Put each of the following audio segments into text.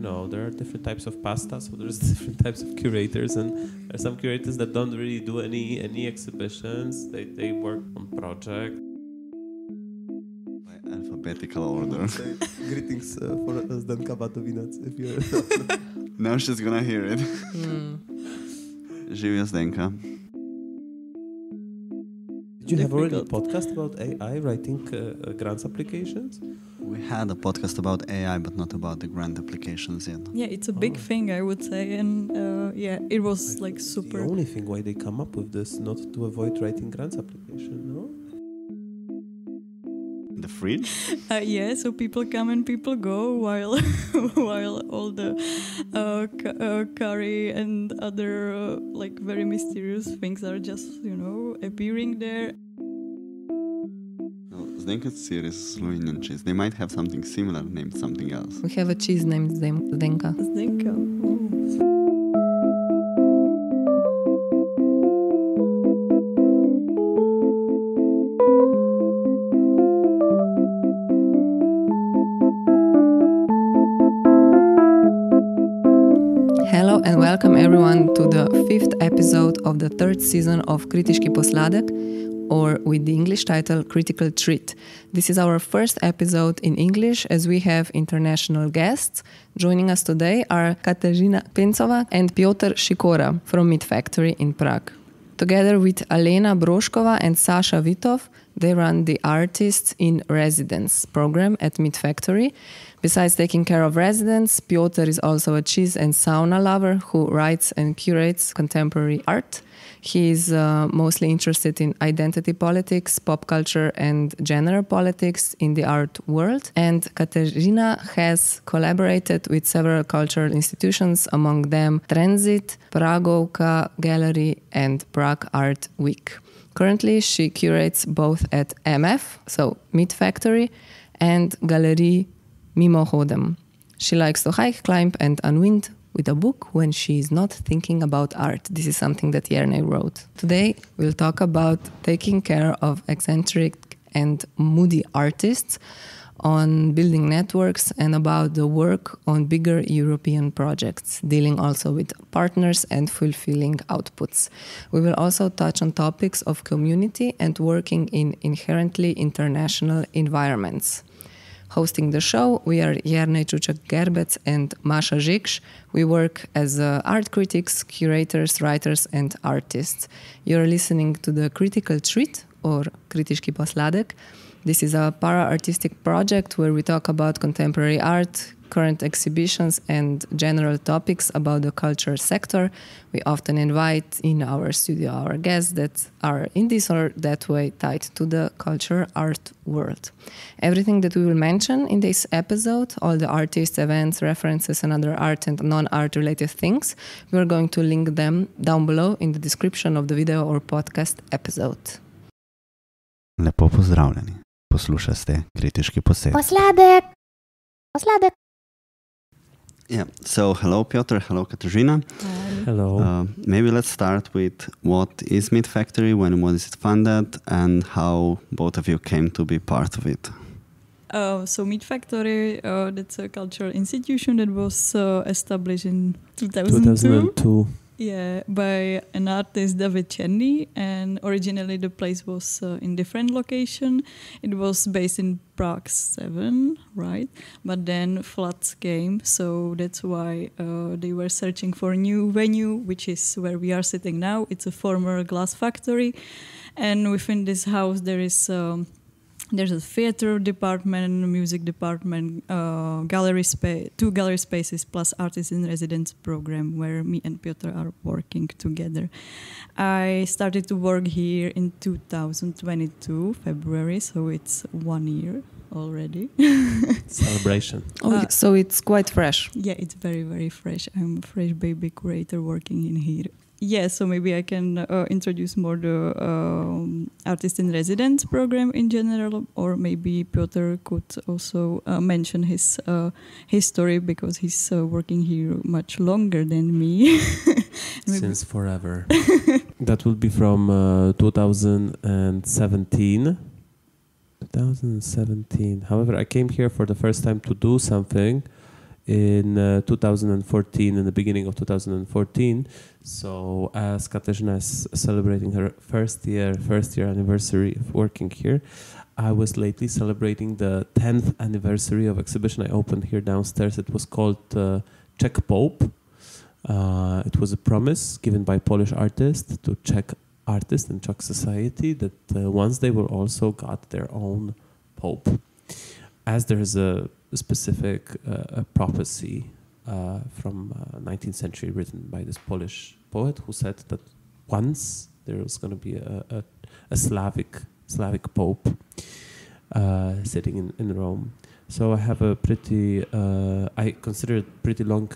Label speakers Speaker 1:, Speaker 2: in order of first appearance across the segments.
Speaker 1: there are different types of pasta, so there's different types of curators, and there are some curators that don't really do any exhibitions. They work on projects.
Speaker 2: By alphabetical order.
Speaker 1: Greetings for Zdenka Batowinac, if you're...
Speaker 2: Now she's gonna hear it. Živio Zdenka.
Speaker 1: Did you have already a podcast about AI writing grants applications?
Speaker 2: We had a podcast about AI, but not about the grant applications yet.
Speaker 3: Yeah, it's a big thing, I would say, and it was like super.
Speaker 1: The only thing why they come up with this, not to avoid writing grants application, no?
Speaker 2: The fridge?
Speaker 3: Yeah, so people come and people go while all the curry and other like very mysterious things are just appearing there.
Speaker 2: Zdenka's series is Slovenian cheese. They might have something similar named something else.
Speaker 4: We have a cheese named Zdenka.
Speaker 3: Zdenka.
Speaker 4: Hello and welcome everyone to the 5th episode of the 3rd season of Kritiški posladek, or with the English title Critical Treat. This is our first episode in English as we have international guests. Joining us today are Katarzyna Pencova and Piotr Sikora from Meat Factory in Prague. Together with Alena Broškova and Sasha Vitov, they run the Artists in Residence program at Meat Factory. Besides taking care of residents, Piotr is also a cheese and sauna lover who writes and curates contemporary art. He is mostly interested in identity politics, pop culture, and gender politics in the art world. And Katarzyna has collaborated with several cultural institutions, among them Transit, Pragovka Gallery, and Prague Art Week. Currently, she curates both at MF, so Meat Factory, and Galerie Mimochodem. She likes to hike, climb, and unwind with a book when she is not thinking about art. This is something that Jerne wrote. Today, we'll talk about taking care of eccentric and moody artists, on building networks, and about the work on bigger European projects, dealing also with partners and fulfilling outputs. We will also touch on topics of community and working in inherently international environments. Hosting the show, we are Jerne Čučak-Gerbec and Masha Zikš. We work as art critics, curators, writers, and artists. You're listening to the Critical Treat, or Kritiški posladek. This is a para-artistic project where we talk about contemporary art, current exhibitions, and general topics about the culture sector. We often invite in our studio our guests that are in this or that way tied to the culture art world. Everything that we will mention in this episode, all the artists, events, references, and other art and non-art related things, we are going to link them down below in the description of the video or podcast episode.
Speaker 2: Lepo pozdravljeni. Poslušate Kritiški posed.
Speaker 5: Posladek.
Speaker 2: Yeah, so hello Piotr, hello Katarzyna.
Speaker 1: Hello.
Speaker 2: Maybe let's start with what is Meat Factory, when was it funded, and how both of you came to be part of it.
Speaker 3: So Meat Factory, that's a cultural institution that was established in 2002. Yeah, by an artist, David Černý, and originally the place was in different location. It was based in Prague 7, right? But then floods came, so that's why they were searching for a new venue, which is where we are sitting now. It's a former glass factory, and within this house there is there's a theater department, music department, gallery space, 2 gallery spaces plus artists in residence program where me and Piotr are working together. I started to work here in 2022, February, so it's 1 year already.
Speaker 1: Celebration.
Speaker 4: So it's quite fresh.
Speaker 3: Yeah, it's very, very fresh. I'm a fresh baby curator working in here. Yeah, so maybe I can introduce more the Artist in Residence program in general, or maybe Piotr could also mention his story because he's working here much longer than me.
Speaker 1: Since forever. That will be from 2017. 2017. However, I came here for the first time to do something in 2014, in the beginning of 2014. So as Katarzyna is celebrating her first year anniversary of working here, I was lately celebrating the 10th anniversary of exhibition I opened here downstairs. It was called Czech Pope. It was a promise given by Polish artists to Czech artists and Czech society that once they will also got their own pope. As there is a specific prophecy from 19th century written by this Polish poet who said that once there was going to be a Slavic pope sitting in Rome. So I have a pretty, I consider it pretty long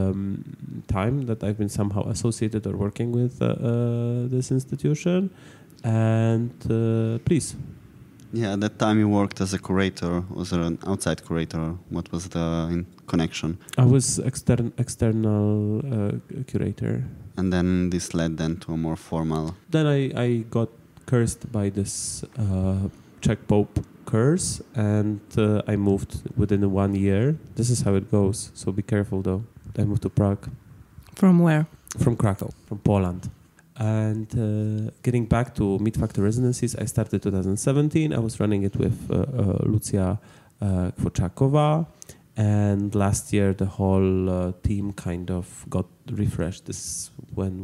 Speaker 1: time that I've been somehow associated or working with this institution. And please.
Speaker 2: Yeah, at that time you worked as a curator. Was there an outside curator? What was the connection?
Speaker 1: I was external curator.
Speaker 2: And then this led then to a more formal...
Speaker 1: Then I got cursed by this Czech Pope curse, and I moved within 1 year. This is how it goes, so be careful though. I moved to Prague.
Speaker 4: From where?
Speaker 1: From Krakow, from Poland. And getting back to Meat Factory residencies, I started 2017. I was running it with Lucia Kwoczakova, and last year the whole team kind of got refreshed. This is when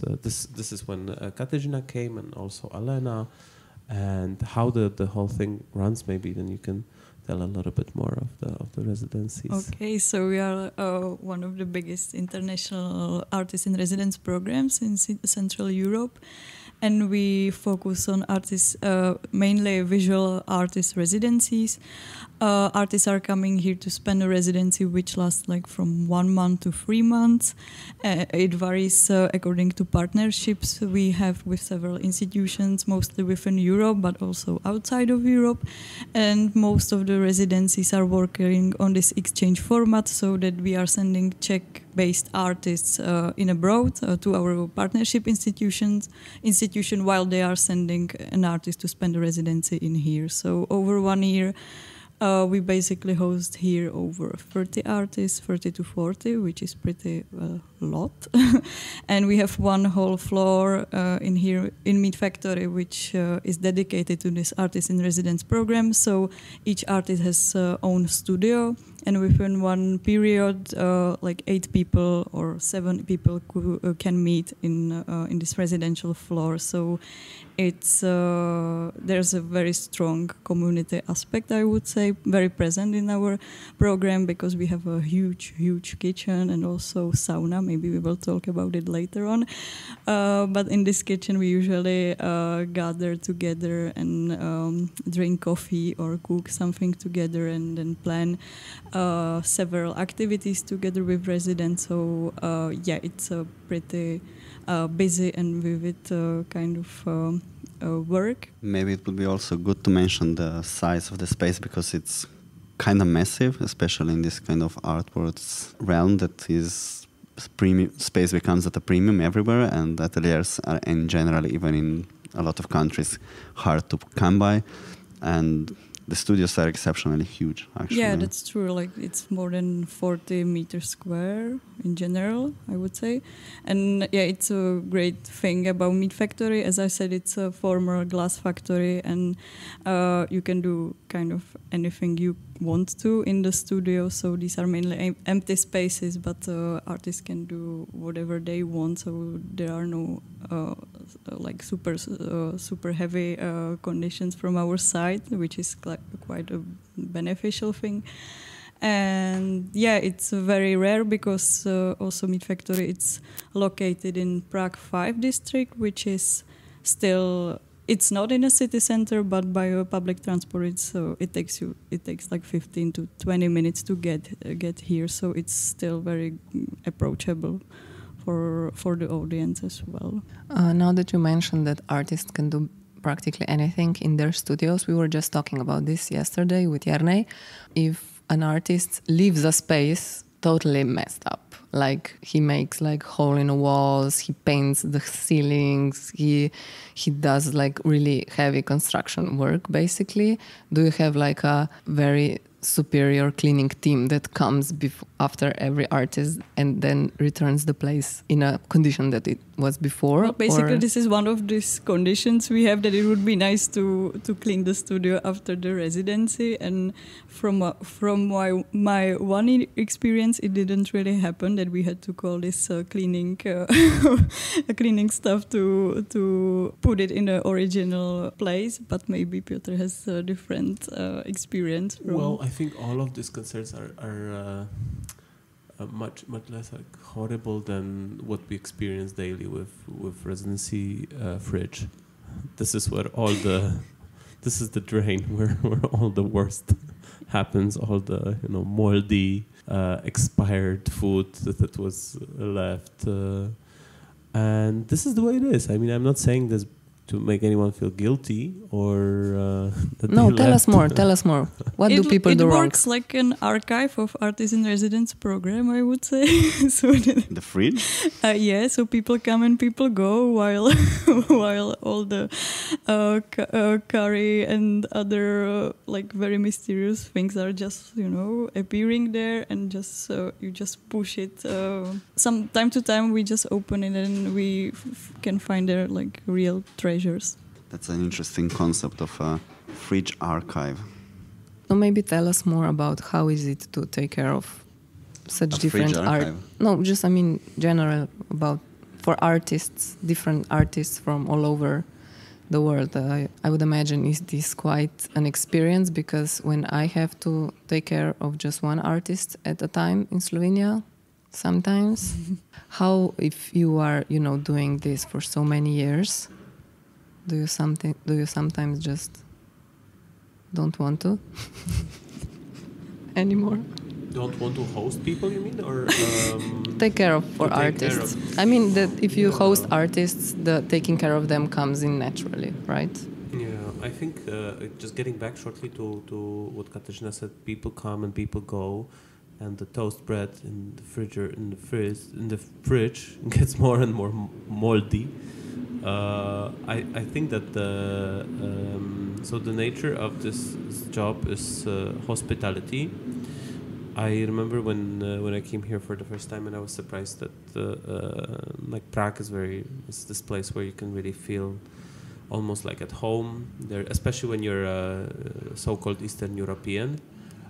Speaker 1: Katarzyna came, and also Alena. And how the whole thing runs, maybe then you can tell a little bit more of the residencies.
Speaker 3: Okay, so we are one of the biggest international artist in residence programs in Central Europe, and we focus on artists, mainly visual artist residencies. Artists are coming here to spend a residency which lasts like from 1 month to 3 months. It varies according to partnerships we have with several institutions, mostly within Europe, but also outside of Europe. And most of the residencies are working on this exchange format, so that we are sending Czech-based artists in abroad to our partnership institution while they are sending an artist to spend a residency in here. So over 1 year, we basically host here over 30 artists, 30 to 40, which is pretty a lot. And we have one whole floor in here in Meat Factory, which is dedicated to this artist in residence program. So each artist has own studio, and within one period, like 8 people or 7 people can meet in this residential floor. So it's there's a very strong community aspect, I would say, very present in our program, because we have a huge kitchen and also sauna. Maybe we will talk about it later on. But in this kitchen, we usually gather together and drink coffee or cook something together, and then plan several activities together with residents. So yeah, it's a pretty busy and vivid kind of work.
Speaker 2: Maybe it would be also good to mention the size of the space, because it's kind of massive, especially in this kind of artworks realm that is premium. Space becomes at a premium everywhere, and ateliers are in general, even in a lot of countries, hard to come by. And the studios are exceptionally huge, actually.
Speaker 3: Yeah, that's true. Like, it's more than 40 meters square in general, I would say. And yeah, it's a great thing about Meat Factory. As I said, it's a former glass factory, and you can do kind of anything you want to in the studio. So these are mainly empty spaces, but artists can do whatever they want. So there are no like super heavy conditions from our side, which is quite a beneficial thing. And yeah, it's very rare, because also Meat Factory, it's located in Prague 5 district, which is still, it's not in a city center, but by a public transport, it takes like 15 to 20 minutes to get here. So it's still very approachable for the audience as well.
Speaker 4: Now that you mentioned that artists can do practically anything in their studios, we were just talking about this yesterday with Jernej. If an artist leaves a space totally messed up, like he makes like hole in the walls, he paints the ceilings, he does like really heavy construction work, basically, do you have like a very superior cleaning team that comes after every artist and then returns the place in a condition that it was before?
Speaker 3: Well, basically, this is one of these conditions we have, that it would be nice to clean the studio after the residency. And from my one experience, it didn't really happen that we had to call this cleaning cleaning stuff to put it in the original place. But maybe Piotr has a different experience.
Speaker 1: Well, I think all of these concerns are much less horrible than what we experience daily with residency fridge. This is where this is the drain where all the worst happens. All the moldy, expired food that was left, and this is the way it is. I mean, I'm not saying this to make anyone feel guilty or
Speaker 4: no. Tell us more. What do people do wrong?
Speaker 3: It works like an archive of artist in residence program, I would say. So
Speaker 2: the fridge?
Speaker 3: Yeah, so people come and people go while all the curry and other like very mysterious things are just appearing there, and just you just push it. Some time to time we just open it and we can find there like real treasures.
Speaker 2: That's an interesting concept of a fridge archive.
Speaker 4: So maybe tell us more about how is it to take care of such different art. No, just general about for artists, different artists from all over the world. I would imagine it is quite an experience, because when I have to take care of just one artist at a time in Slovenia, sometimes, how if you are doing this for so many years. Do you sometimes just don't want to anymore?
Speaker 1: Don't want to host people, you mean, or
Speaker 4: take care of for artists? I mean that if you host artists, the taking care of them comes in naturally, right?
Speaker 1: Yeah, I think just getting back shortly to what Katarzyna said, people come and people go, and the toast bread in the fridge gets more and more moldy. I think that the nature of this job is hospitality. I remember when I came here for the first time, and I was surprised that Prague is this place where you can really feel almost like at home there, especially when you're so-called Eastern European.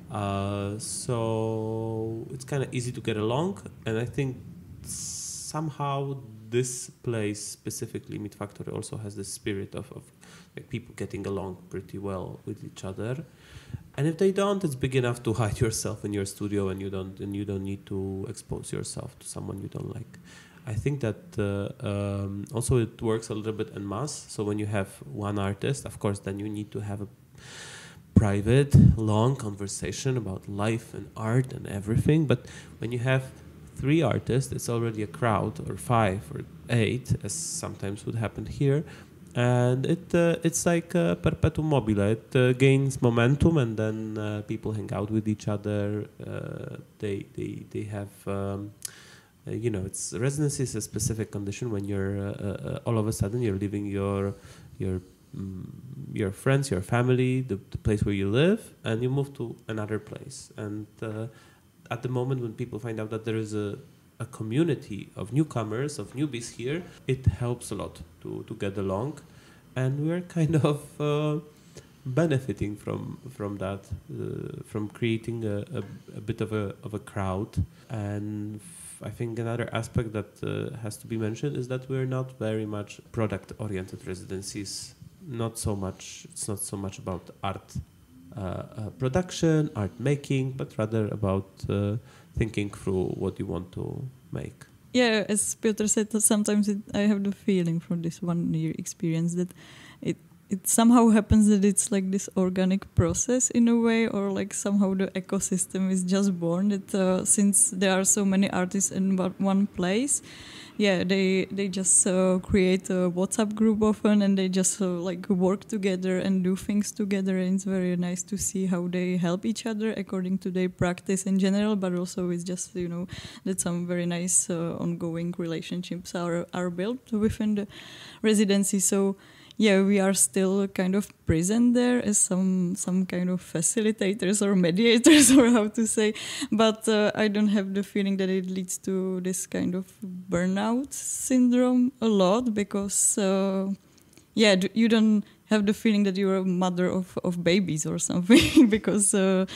Speaker 1: So it's kind of easy to get along, and I think somehow this place, specifically Meat Factory, also has this spirit of like people getting along pretty well with each other. And if they don't, it's big enough to hide yourself in your studio, and you don't need to expose yourself to someone you don't like. I think that also it works a little bit en masse. So when you have one artist, of course, then you need to have a private, long conversation about life and art and everything. But when you have 3 artists, it's already a crowd, or 5 or 8, as sometimes would happen here, and it's like perpetuum mobile. It gains momentum, and then people hang out with each other. They have it's residency is a specific condition when you're all of a sudden you're leaving your friends, your family, the place where you live, and you move to another place. And at the moment when people find out that there is a community of newcomers, of newbies here, it helps a lot to get along. And we're kind of benefiting from that, from creating a bit of a crowd. And I think another aspect that has to be mentioned is that we're not very much product-oriented residencies. It's not so much about art production, art making, but rather about thinking through what you want to make.
Speaker 3: Yeah, as Piotr said, sometimes I have the feeling from this 1 year experience that it somehow happens that it's like this organic process in a way, or like somehow the ecosystem is just born. That since there are so many artists in one place, yeah, they just create a WhatsApp group often, and they just like work together and do things together. And it's very nice to see how they help each other according to their practice in general, but also it's just that some very nice ongoing relationships are built within the residency. So we are still kind of present there as some kind of facilitators or mediators or how to say, but I don't have the feeling that it leads to this kind of burnout syndrome a lot, because you don't have the feeling that you're a mother of babies or something because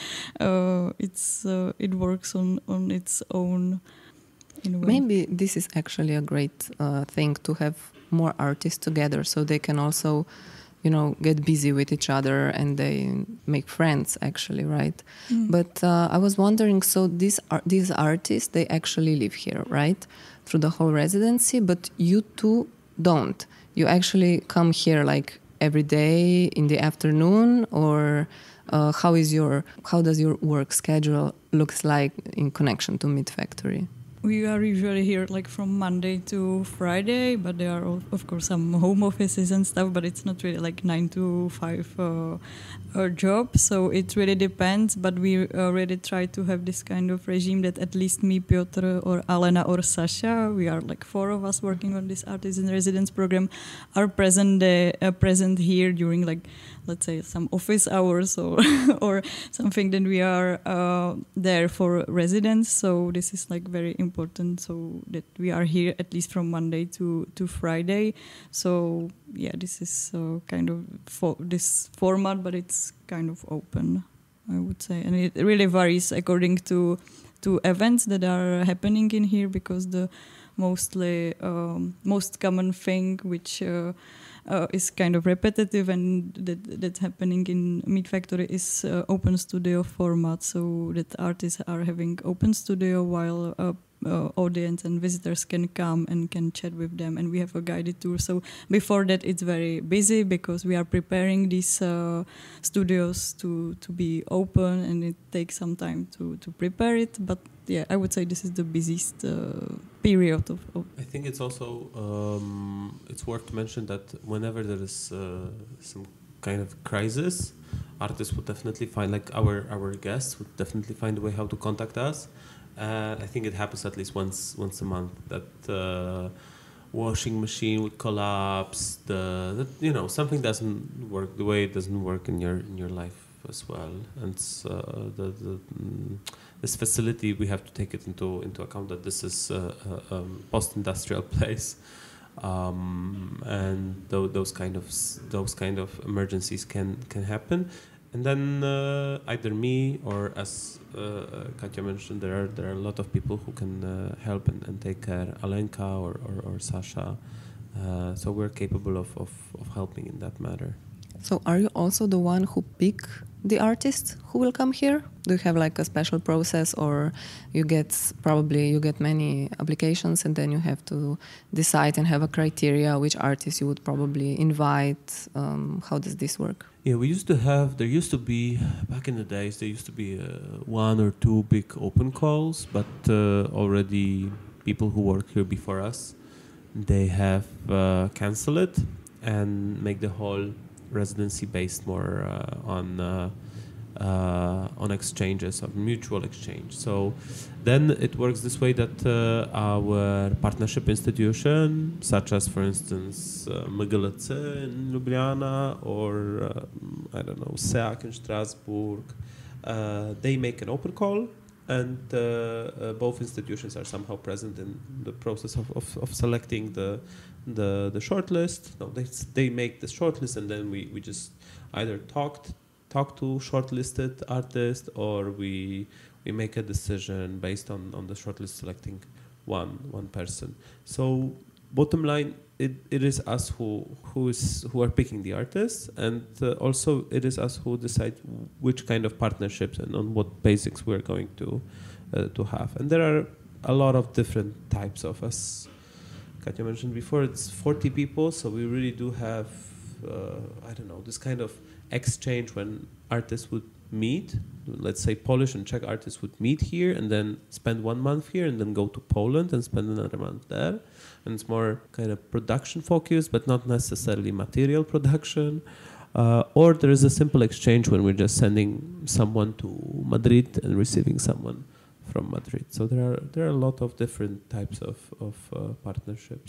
Speaker 3: it works on its own.
Speaker 4: Maybe this is actually a great thing to have more artists together, so they can also, get busy with each other and they make friends actually, right? But I was wondering, so these artists, they actually live here, right, through the whole residency, but you two don't. You actually come here like every day in the afternoon, or how does your work schedule looks like in connection to Meat Factory?
Speaker 3: We are usually here like from Monday to Friday, but there are of course some home offices and stuff, but it's not really like 9 to 5 job. So it really depends, but we already try to have this kind of regime that at least me, Piotr, or Alena, or Sasha, we are like 4 of us working on this artist in residence program, are present here during like, let's say, some office hours or or something. Then we are there for residents. So this is like very important. So that we are here at least from Monday to Friday. So this is kind of this format, but it's kind of open, I would say, and it really varies according to events that are happening in here, because the most common thing which is kind of repetitive and that's happening in Meat Factory is open studio format, so that artists are having open studio while audience and visitors can come and can chat with them, and we have a guided tour. So before that it's very busy because we are preparing these studios to be open, and it takes some time to prepare it, but I would say this is the busiest period of
Speaker 1: I think it's also it's worth to mention that whenever there is some kind of crisis, artists would definitely find, like our guests would definitely find a way how to contact us. I think it happens at least once a month that washing machine would collapse. Something doesn't work the way it doesn't work in your life as well, and this facility, we have to take it into account that this is a post-industrial place, and those kind of emergencies can happen. And then either me or, as Katja mentioned, there are a lot of people who can help and take care, Alenka or Sasha. So we're capable of helping in that matter.
Speaker 4: So are you also the one who pick the artists who will come here? Do you have like a special process, or you get many applications and then you have to decide and have a criteria which artists you would probably invite? How does this work?
Speaker 1: Yeah, there used to be, back in the days, there used to be 1 or 2 big open calls, but already people who work here before us, they have cancelled it and make the whole residency based more on exchanges, of mutual exchange. So then it works this way that our partnership institution, such as, for instance, MGLC in Ljubljana or SEAC in Strasbourg, they make an open call, and both institutions are somehow present in the process of selecting the shortlist. No, they make the shortlist, and then we just either talk to shortlisted artists, or we make a decision based on the shortlist selecting one person. So bottom line, it is us who are picking the artists, and also it is us who decide which kind of partnerships and on what basics we're going to have. And there are a lot of different types of us. Katja mentioned before, it's 40 people, so we really do have this kind of exchange when artists would meet. Let's say Polish and Czech artists would meet here and then spend 1 month here and then go to Poland and spend another month there. And it's more kind of production focused, but not necessarily material production. Or there is a simple exchange when we're just sending someone to Madrid and receiving someone from Madrid. So there are a lot of different types of partnerships.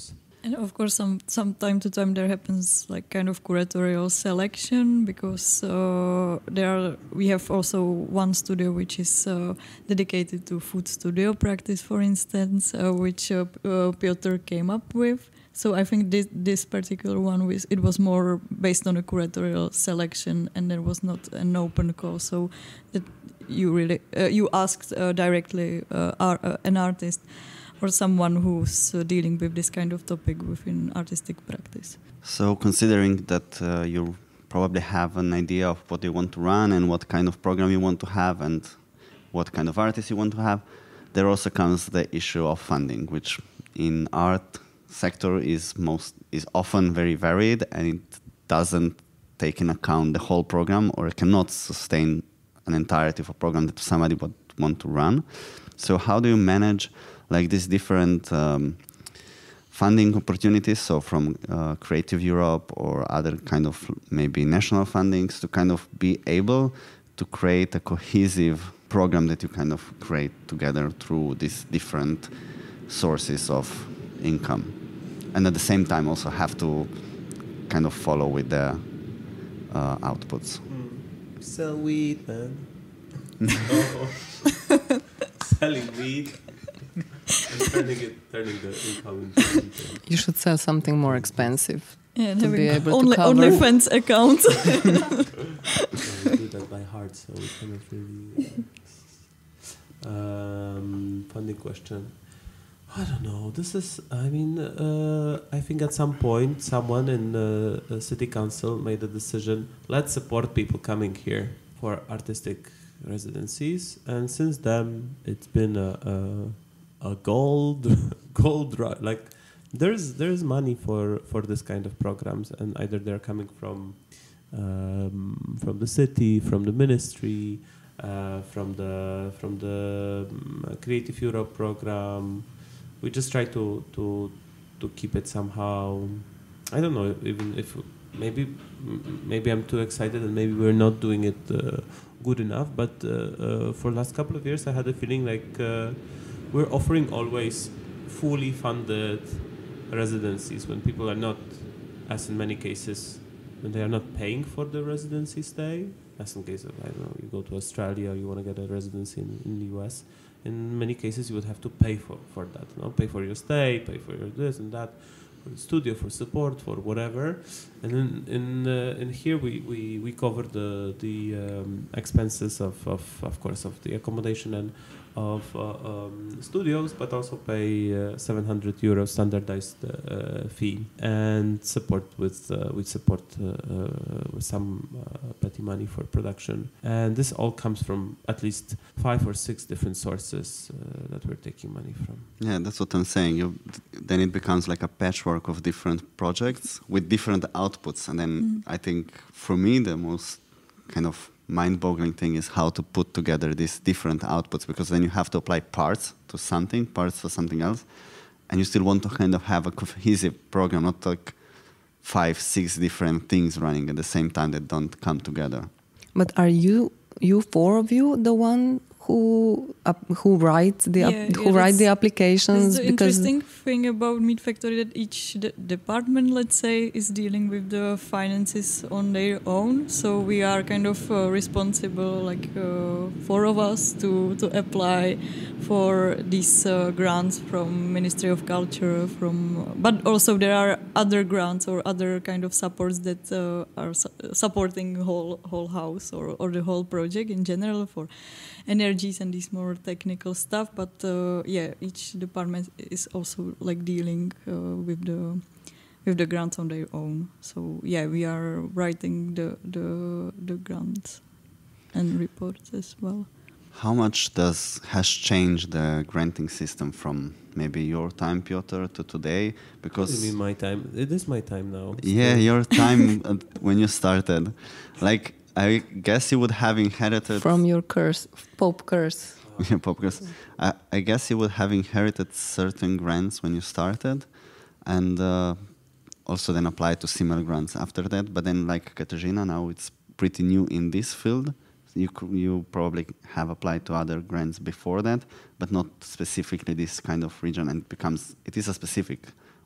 Speaker 3: And of course, some time to time there happens like kind of curatorial selection, because we have also one studio which is dedicated to food studio practice, for instance, which Piotr came up with. So I think this particular one it was more based on a curatorial selection, and there was not an open call. So that you asked directly an artist or someone who's dealing with this kind of topic within artistic practice.
Speaker 2: So considering that you probably have an idea of what you want to run and what kind of program you want to have and what kind of artist you want to have, there also comes the issue of funding, which in art sector is often very varied, and it doesn't take in account the whole program, or it cannot sustain an entirety of a program that somebody would want to run. So how do you manage like these different funding opportunities, so from Creative Europe or other kind of maybe national fundings, to kind of be able to create a cohesive program that you kind of create together through these different sources of income, and at the same time also have to kind of follow with the outputs.
Speaker 1: Sell weed, man. Selling weed and turning the income into something.
Speaker 4: You should sell something more expensive.
Speaker 3: Yeah, and
Speaker 4: to be
Speaker 3: having
Speaker 4: able to cover.
Speaker 3: OnlyFans account.
Speaker 1: We do that by heart, so we cannot really. Funding question. I don't know. This is. I mean, I think at some point someone in the city council made a decision. Let's support people coming here for artistic residencies, and since then it's been a gold like there's money for this kind of programs, and either they're coming from the city, from the ministry, from the Creative Europe program. We just try to keep it somehow. I don't know, even if maybe I'm too excited and maybe we're not doing it good enough, but for the last couple of years I had a feeling like we're offering always fully funded residencies when people are not, as in many cases, when they are not paying for the residency stay, as in case of, I don't know, you go to Australia, you want to get a residency in the US. In many cases you would have to pay for that, you know? Pay for your stay, pay for your this and that, for the studio, for support, for whatever. And then in here we cover the expenses of course of the accommodation and of studios, but also pay €700 standardized fee and support with some petty money for production. And this all comes from at least 5 or 6 different sources that we're taking money from.
Speaker 2: Yeah, that's what I'm saying. Then it becomes like a patchwork of different projects with different outputs. And then I think for me the most kind of mind-boggling thing is how to put together these different outputs, because then you have to apply parts to something, parts to something else, and you still want to kind of have a cohesive program, not like 5, 6 different things running at the same time that don't come together.
Speaker 4: But are you 4 of you the one who write the applications?
Speaker 3: That's the interesting thing about Meat Factory, that each department, let's say, is dealing with the finances on their own. So we are kind of responsible, like 4 of us, to apply for these grants from Ministry of Culture. But also there are other grants or other kind of supports that are supporting whole house or the whole project in general for energies and this more technical stuff, but each department is also like dealing with the grants on their own. So we are writing the grants and reports as well.
Speaker 2: How much has changed the granting system from maybe your time, Piotr, to today? Because
Speaker 1: what do you mean my time? It is my time now.
Speaker 2: Yeah, your time when you started. Like, I guess you would have inherited...
Speaker 4: From your Pope curse.
Speaker 2: Yeah, Pope curse. I guess you would have inherited certain grants when you started, and also then applied to similar grants after that. But then, like Katarzyna, now it's pretty new in this field. You probably have applied to other grants before that, but not specifically this kind of region, and it is a specific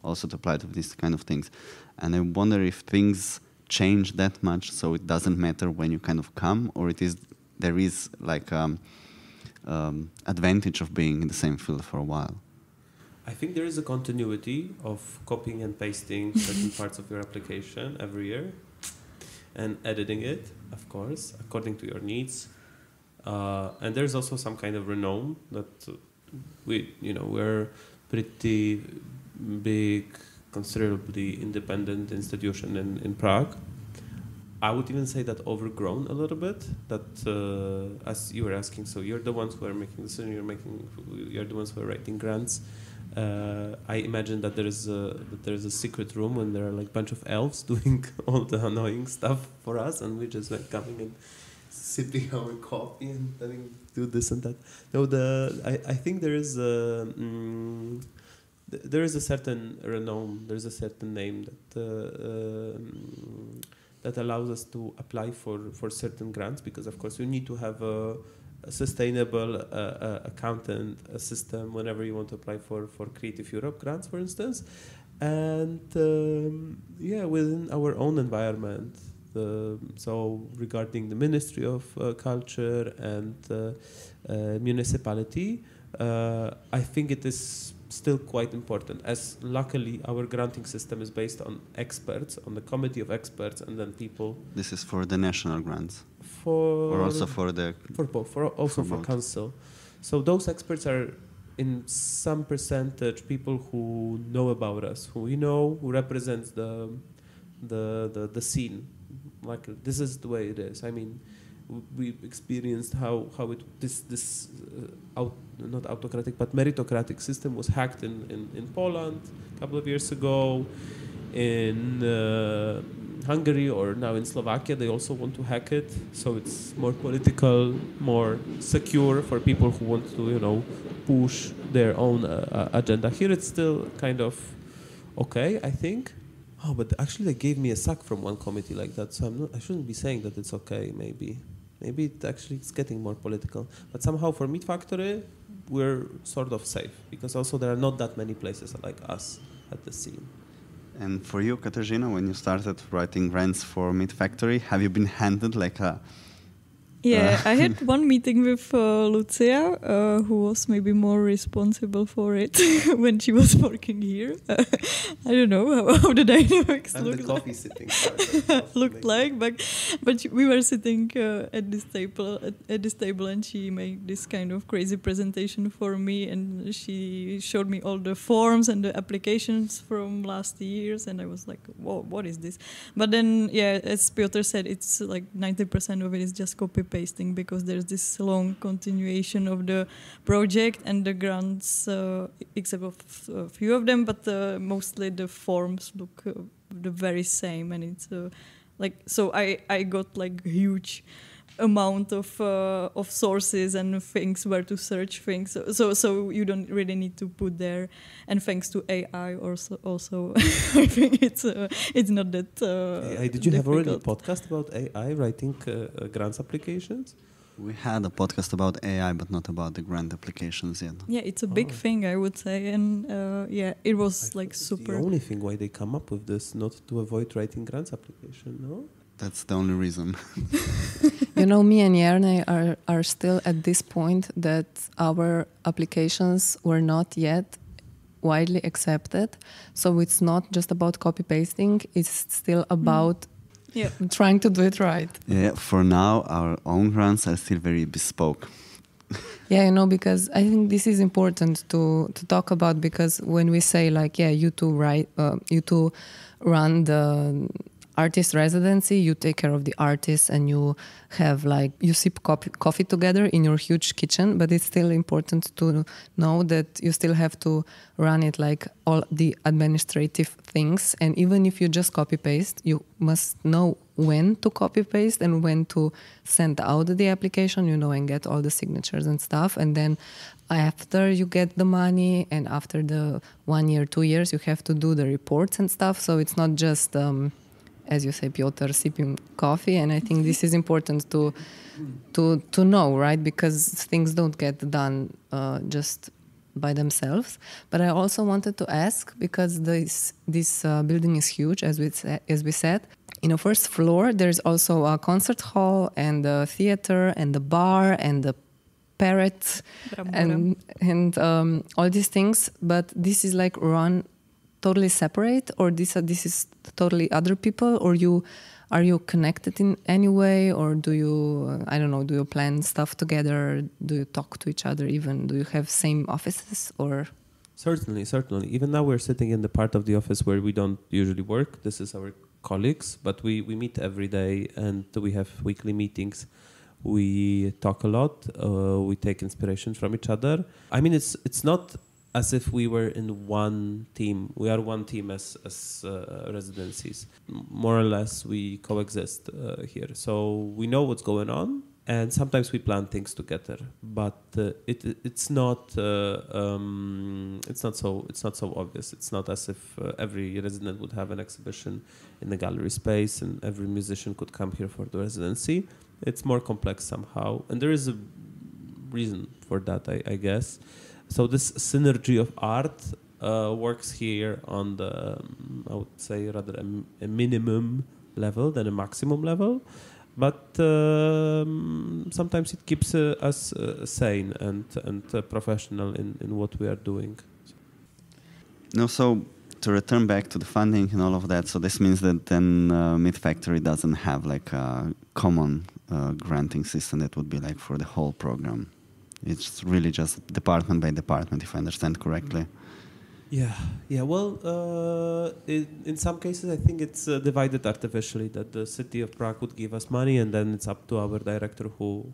Speaker 2: also to apply to these kind of things. And I wonder if things change that much, so it doesn't matter when you kind of come, or there is like advantage of being in the same field for a while.
Speaker 1: I think there is a continuity of copying and pasting certain parts of your application every year and editing it, of course, according to your needs. And there's also some kind of renown that we're pretty big, considerably independent institution in Prague. I would even say that overgrown a little bit. That as you were asking, so you're the ones who are making the decision. You're the ones who are writing grants. I imagine that there is a secret room when there are like a bunch of elves doing all the annoying stuff for us, and we're just like coming and sipping our coffee and telling do this and that. No, I think there is a certain renown. There is a certain name that allows us to apply for certain grants, because of course you need to have a sustainable accountant system whenever you want to apply for Creative Europe grants, for instance. And within our own environment, so regarding the Ministry of Culture and municipality, I think it is still quite important, as luckily our granting system is based on experts, on the committee of experts, and then people.
Speaker 2: This is for the national grants?
Speaker 1: Or
Speaker 2: also for the...
Speaker 1: For both, for council. So those experts are in some percentage people who know about us, who we know, who represents the scene. Like, this is the way it is. I mean, we experienced how not autocratic but meritocratic system was hacked in Poland a couple of years ago. In Hungary or now in Slovakia, they also want to hack it. So it's more political, more secure for people who want to, push their own agenda. Here it's still kind of okay, I think. Oh, but actually they gave me a sack from one committee like that, so I shouldn't be saying that it's okay, maybe. Maybe it's getting more political. But somehow for Meat Factory, we're sort of safe, because also there are not that many places like us at the scene.
Speaker 2: And for you, Katarzyna, when you started writing grants for Meat Factory, have you been handed like a...
Speaker 3: Yeah, I had one meeting with Lucia, who was maybe more responsible for it when she was working here. I don't know how the dynamics looked
Speaker 1: like. Coffee sitting
Speaker 3: looked like, but we were sitting at this table, and she made this kind of crazy presentation for me, and she showed me all the forms and the applications from last years, and I was like, whoa, what is this? But then, yeah, as Piotr said, it's like 90% of it is just copy-pasting, because there's this long continuation of the project, and the grants, except of a few of them, but mostly the forms look the very same, and it's so I got like huge amount of sources and things where to search things, so you don't really need to put there, and thanks to AI also I think it's not that
Speaker 1: AI. Did you have already a podcast about AI writing grants applications?
Speaker 2: We had a podcast about AI, but not about the grant applications yet.
Speaker 3: Yeah, it's a big thing, I would say, and it was like super.
Speaker 1: The only thing why they come up with this, not to avoid writing grants application, no?
Speaker 2: That's the only reason.
Speaker 4: Me and Jerne are still at this point that our applications were not yet widely accepted. So it's not just about copy-pasting, it's still about trying to do it right.
Speaker 2: Yeah, for now, our own grants are still very bespoke.
Speaker 4: Yeah, because I think this is important to talk about, because when we say like, you two run the artist residency, you take care of the artists, and you have you sip coffee together in your huge kitchen, but it's still important to know that you still have to run it, like all the administrative things. And even if you just copy paste, you must know when to copy paste and when to send out the application, and get all the signatures and stuff. And then after you get the money, and after the 1 year, 2 years, you have to do the reports and stuff. So it's not just as you say, Piotr, sipping coffee. And I think this is important to know, right? Because things don't get done just by themselves. But I also wanted to ask, because this building is huge, as we said. In the first floor, there's also a concert hall and a theater and a bar and a parrot and all these things. But this is like run totally separate, or this is totally other people, or are you connected in any way, or do you do you plan stuff together? Do you talk to each other even? Do you have same offices or?
Speaker 1: Certainly. Even now we're sitting in the part of the office where we don't usually work. This is our colleagues, but we meet every day and we have weekly meetings. We talk a lot. We take inspiration from each other. I mean, it's not as if we were in one team. We are one team as residencies. More or less, we coexist here. So we know what's going on, and sometimes we plan things together. But it's not so obvious. It's not as if every resident would have an exhibition in the gallery space, and every musician could come here for the residency. It's more complex somehow, and there is a reason for that, I guess. So this synergy of art works here on the, I would say, rather a minimum level than a maximum level. But sometimes it keeps us sane and professional in what we are doing.
Speaker 2: No, so to return back to the funding and all of that, so this means that then Meat Factory doesn't have like a common granting system that would be like for the whole program. It's really just department by department, if I understand correctly.
Speaker 1: Yeah. Well, in some cases, I think it's divided artificially. That the city of Prague would give us money, and then it's up to our director who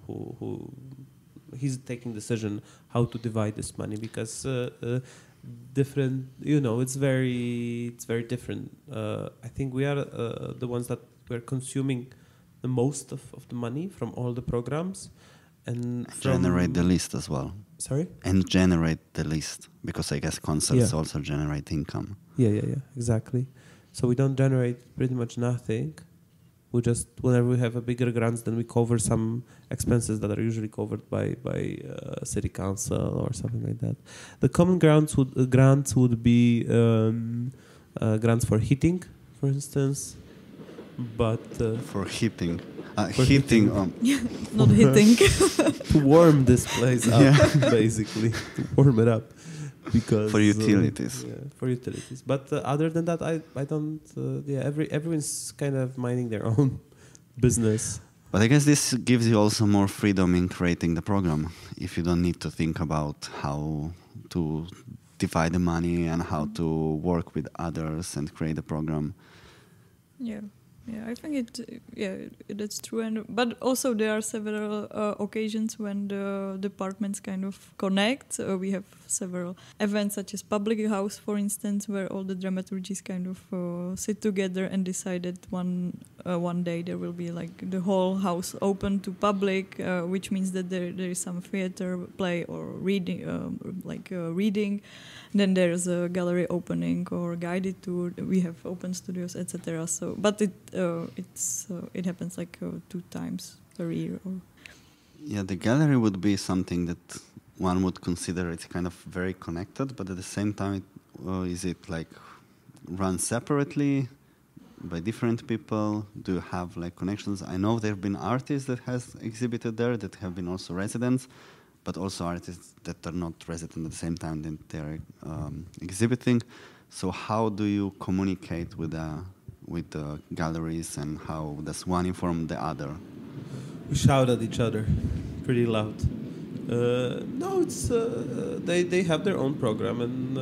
Speaker 1: he's taking decision how to divide this money, because different. It's very different. I think we are the ones that we're consuming the most of the money from all the programs. And
Speaker 2: generate the list as well.
Speaker 1: Sorry?
Speaker 2: And generate the list, because I guess concerts also generate income.
Speaker 1: Yeah, exactly. So we don't generate pretty much nothing. We just, whenever we have a bigger grants, then we cover some expenses that are usually covered by city council or something like that. The common grants would be grants for heating, for instance. But
Speaker 2: for heating. Heating.
Speaker 3: Not hitting.
Speaker 1: To warm this place up, basically. To warm it up. Because
Speaker 2: for utilities.
Speaker 1: For utilities. But other than that, I don't... everyone's kind of minding their own business.
Speaker 2: But I guess this gives you also more freedom in creating the program. If you don't need to think about how to divide the money and how to work with others and create a program.
Speaker 3: Yeah, I think that's true. But also there are several occasions when the departments kind of connect. We have several events such as Public House, for instance, where all the dramaturgies kind of sit together and decide that one day there will be like the whole house open to public, which means that there is some theater play or reading, reading. Then there's a gallery opening or guided tour. We have open studios, etc. So, but it happens like 2 times per year.
Speaker 2: Yeah, the gallery would be something that one would consider it's kind of very connected, but at the same time, is it like run separately by different people? Do you have like connections? I know there have been artists that has exhibited there that have been also residents, but also artists that are not resident at the same time that they're exhibiting. So how do you communicate with the galleries, and how does one inform the other?
Speaker 1: We shout at each other pretty loud. No, it's they have their own program, and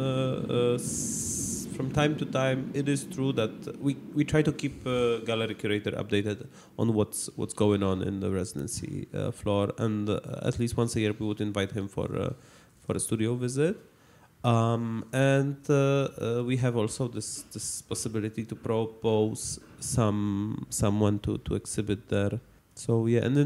Speaker 1: from time to time, it is true that we try to keep gallery curator updated on what's going on in the residency floor, and at least once a year we would invite him for a studio visit. And we have also this possibility to propose someone to exhibit there. So yeah, and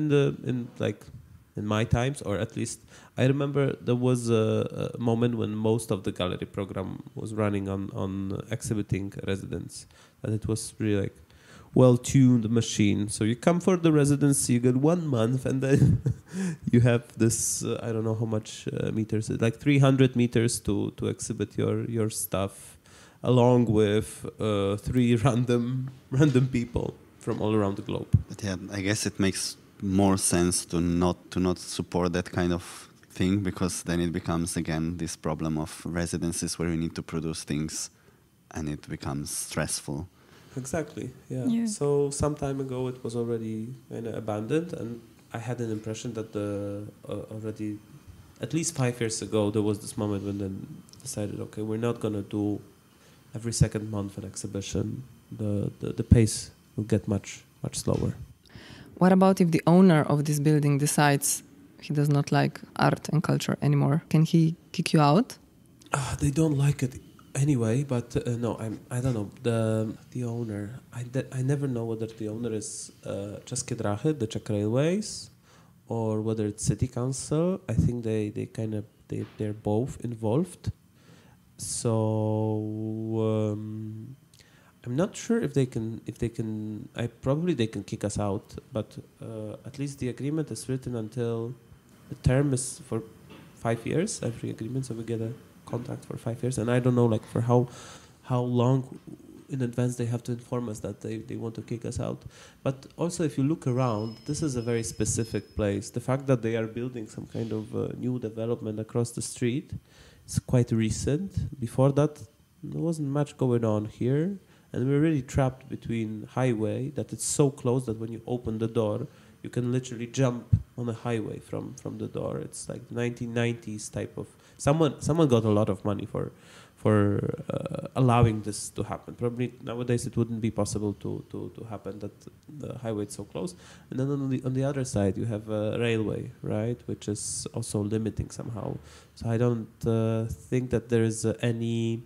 Speaker 1: in my times, or at least I remember there was a moment when most of the gallery program was running on exhibiting residents, and it was really like well-tuned machine. So you come for the residency, you get 1 month, and then you have this, I don't know how much meters, like 300 meters to exhibit your stuff, along with 3 random people from all around the globe.
Speaker 2: But yeah, I guess it makes more sense to not support that kind of thing, because then it becomes again this problem of residencies where you need to produce things and it becomes stressful.
Speaker 1: Exactly, yeah. So some time ago it was already kind of abandoned, and I had an impression that already at least 5 years ago there was this moment when then decided, okay, we're not going to do every second month an exhibition. The pace will get much slower.
Speaker 4: What about if the owner of this building decides he does not like art and culture anymore? Can he kick you out?
Speaker 1: They don't like it anyway, but no, I don't know. The owner, I never know whether the owner is České dráhy, the Czech Railways, or whether it's City Council. I think they're both involved. So I'm not sure if they can. They can kick us out, but at least the agreement is written until the term is for 5 years. Every agreement, so we get a contract for 5 years, and I don't know for how long in advance they have to inform us that they want to kick us out. But also, if you look around, this is a very specific place. The fact that they are building some kind of new development across the street is quite recent. Before that, there wasn't much going on here. And we're really trapped between highway that it's so close that when you open the door, you can literally jump on a highway from the door. It's like 1990s type of... Someone got a lot of money for allowing this to happen. Probably nowadays it wouldn't be possible to happen, that the highway is so close. And then on the other side, you have a railway, right, which is also limiting somehow. So I don't think that there is any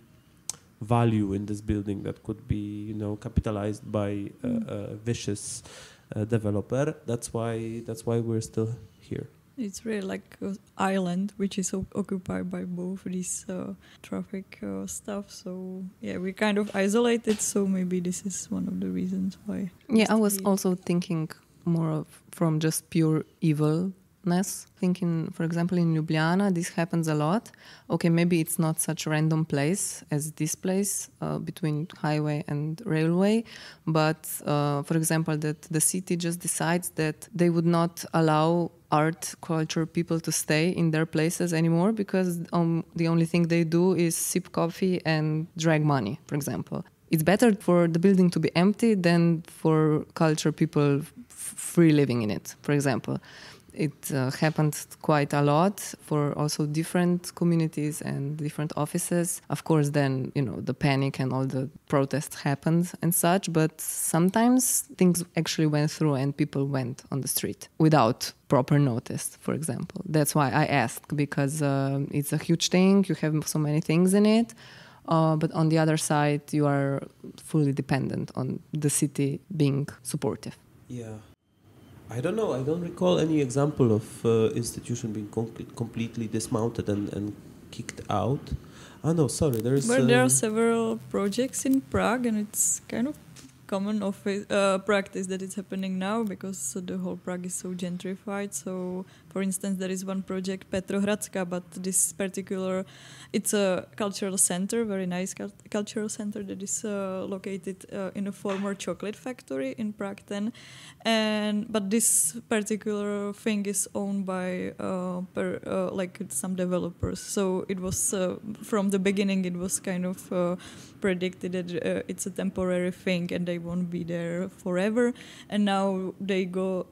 Speaker 1: value in this building that could be, capitalized by a vicious developer. That's why we're still here.
Speaker 3: It's really like an island which is occupied by both these traffic stuff. So yeah, we're kind of isolated. So maybe this is one of the reasons why.
Speaker 4: Yeah, I was also thinking more from just pure evilness. Thinking, for example, in Ljubljana, this happens a lot. Okay, maybe it's not such a random place as this place between highway and railway, but for example, that the city just decides that they would not allow art, culture people to stay in their places anymore because the only thing they do is sip coffee and drag money, for example. It's better for the building to be empty than for culture people free living in it, for example. It happened quite a lot for also different communities and different offices. Of course, then, the panic and all the protests happened and such, but sometimes things actually went through and people went on the street without proper notice, for example. That's why I asked, because it's a huge thing. You have so many things in it. But on the other side, you are fully dependent on the city being supportive.
Speaker 1: Yeah. I don't know. I don't recall any example of institution being completely dismounted and kicked out. Oh no, sorry. There
Speaker 3: are several projects in Prague, and it's kind of common practice that it's happening now because the whole Prague is so gentrified. So, for instance, there is one project, Petrohradska, but this particular, it's a cultural center, very nice cultural center that is located in a former chocolate factory in Prague 10. But this particular thing is owned by some developers. So it was from the beginning, it was kind of predicted that it's a temporary thing and they won't be there forever. And now they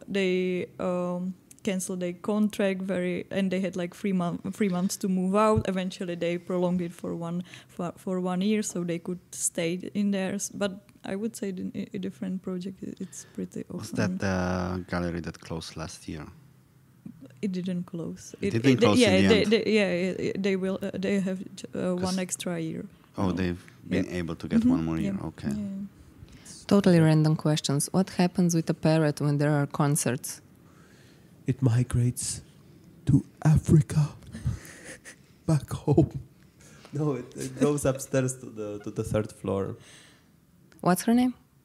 Speaker 3: cancel their contract and they had like 3 months to move out. Eventually they prolonged it for 1 year so they could stay in there. But I would say a different project, it's pretty often.
Speaker 2: Was that the gallery that closed last year?
Speaker 3: It didn't close.
Speaker 2: It didn't close in the
Speaker 3: end? They will. They have 1 extra year.
Speaker 2: Oh, they've been able to get 1 more year.
Speaker 3: Yeah.
Speaker 2: Okay.
Speaker 3: Yeah.
Speaker 4: Totally random questions. What happens with a parrot when there are concerts?
Speaker 1: It migrates to Africa, back home. No, it goes upstairs to the 3rd floor.
Speaker 4: What's her name?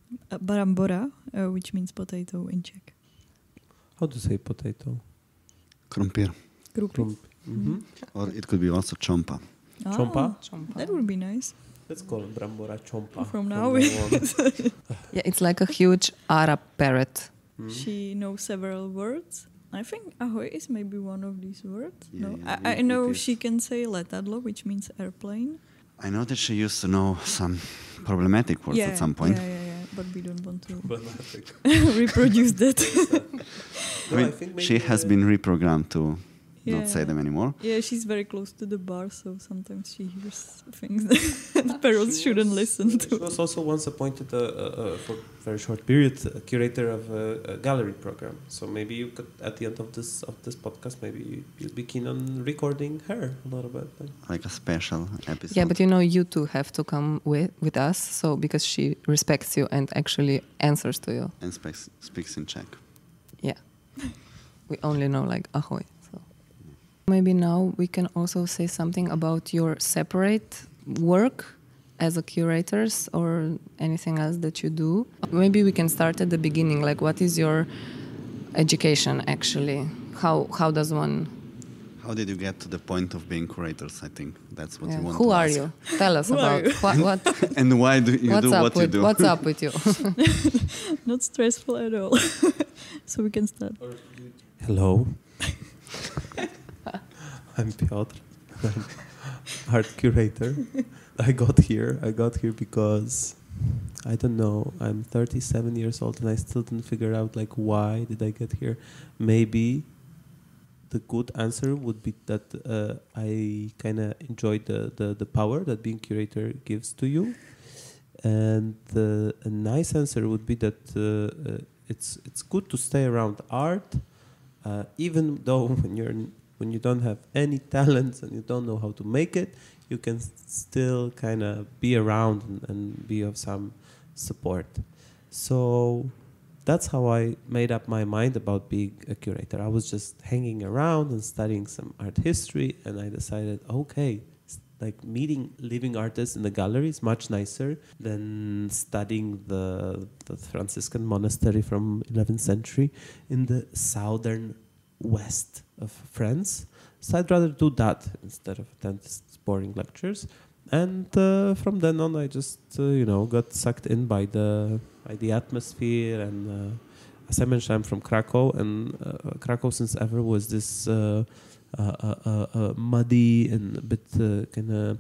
Speaker 3: Barambora, which means potato in Czech.
Speaker 1: How to say potato?
Speaker 2: Krumpir.
Speaker 3: Krupy.
Speaker 2: Or it could be also chompa.
Speaker 1: Chompa?
Speaker 3: That would be nice.
Speaker 1: Let's call it Brambora Chompa.
Speaker 3: From now
Speaker 1: on.
Speaker 4: Yeah, it's like a huge Arab parrot.
Speaker 3: She knows several words. I think ahoy is maybe one of these words.
Speaker 2: Yeah,
Speaker 3: No,
Speaker 2: yeah,
Speaker 3: I
Speaker 2: it
Speaker 3: know
Speaker 2: is.
Speaker 3: she can say letadlo, which means airplane.
Speaker 2: I know that she used to know some problematic words at some point.
Speaker 3: Yeah, but we don't want to
Speaker 1: Problematic.
Speaker 3: reproduce that.
Speaker 1: No,
Speaker 2: I
Speaker 1: I
Speaker 2: mean,
Speaker 1: think
Speaker 2: she
Speaker 1: maybe,
Speaker 2: has been reprogrammed to
Speaker 3: Yeah.
Speaker 2: not say them anymore.
Speaker 3: Yeah, she's very close to the bar, so sometimes she hears things that parents shouldn't listen
Speaker 1: She
Speaker 3: to.
Speaker 1: was also once appointed for a very short period curator of a gallery program. So maybe you could, at the end of this podcast, maybe you'd be keen on recording her a little bit.
Speaker 2: Like a special episode.
Speaker 4: Yeah, but you two have to come with us, so because she respects you and actually answers to you.
Speaker 2: And speaks in Czech.
Speaker 4: Yeah. We only know like ahoy. So maybe now we can also say something about your separate work as a curators or anything else that you do. Maybe we can start at the beginning. Like, what is your education actually? How does one?
Speaker 2: How did you get to the point of being curators? I think that's what
Speaker 4: Yeah.
Speaker 2: you want
Speaker 4: Who
Speaker 2: to
Speaker 4: are
Speaker 2: ask.
Speaker 4: you? Tell us
Speaker 3: Who are
Speaker 4: about
Speaker 3: you?
Speaker 4: what.
Speaker 2: And why do you
Speaker 4: What's
Speaker 2: do
Speaker 4: up
Speaker 2: what
Speaker 4: with
Speaker 2: you do?
Speaker 4: What's up with you?
Speaker 3: Not stressful at all. So we can start.
Speaker 1: Hello. I'm Piotr. I'm art curator. I got here because I don't know. I'm 37 years old and I still didn't figure out like why did I get here. Maybe the good answer would be that I kind of enjoy the power that being curator gives to you, and a nice answer would be that it's good to stay around art, even though when you don't have any talents and you don't know how to make it, you can still kind of be around and be of some support. So that's how I made up my mind about being a curator. I was just hanging around and studying some art history, and I decided, okay, like meeting living artists in the gallery is much nicer than studying the Franciscan monastery from 11th century in the southern west of France. So I'd rather do that instead of attend boring lectures. And from then on, I just got sucked in by the atmosphere. And as I mentioned, I'm from Krakow, and Krakow since ever was this muddy and a bit kind of.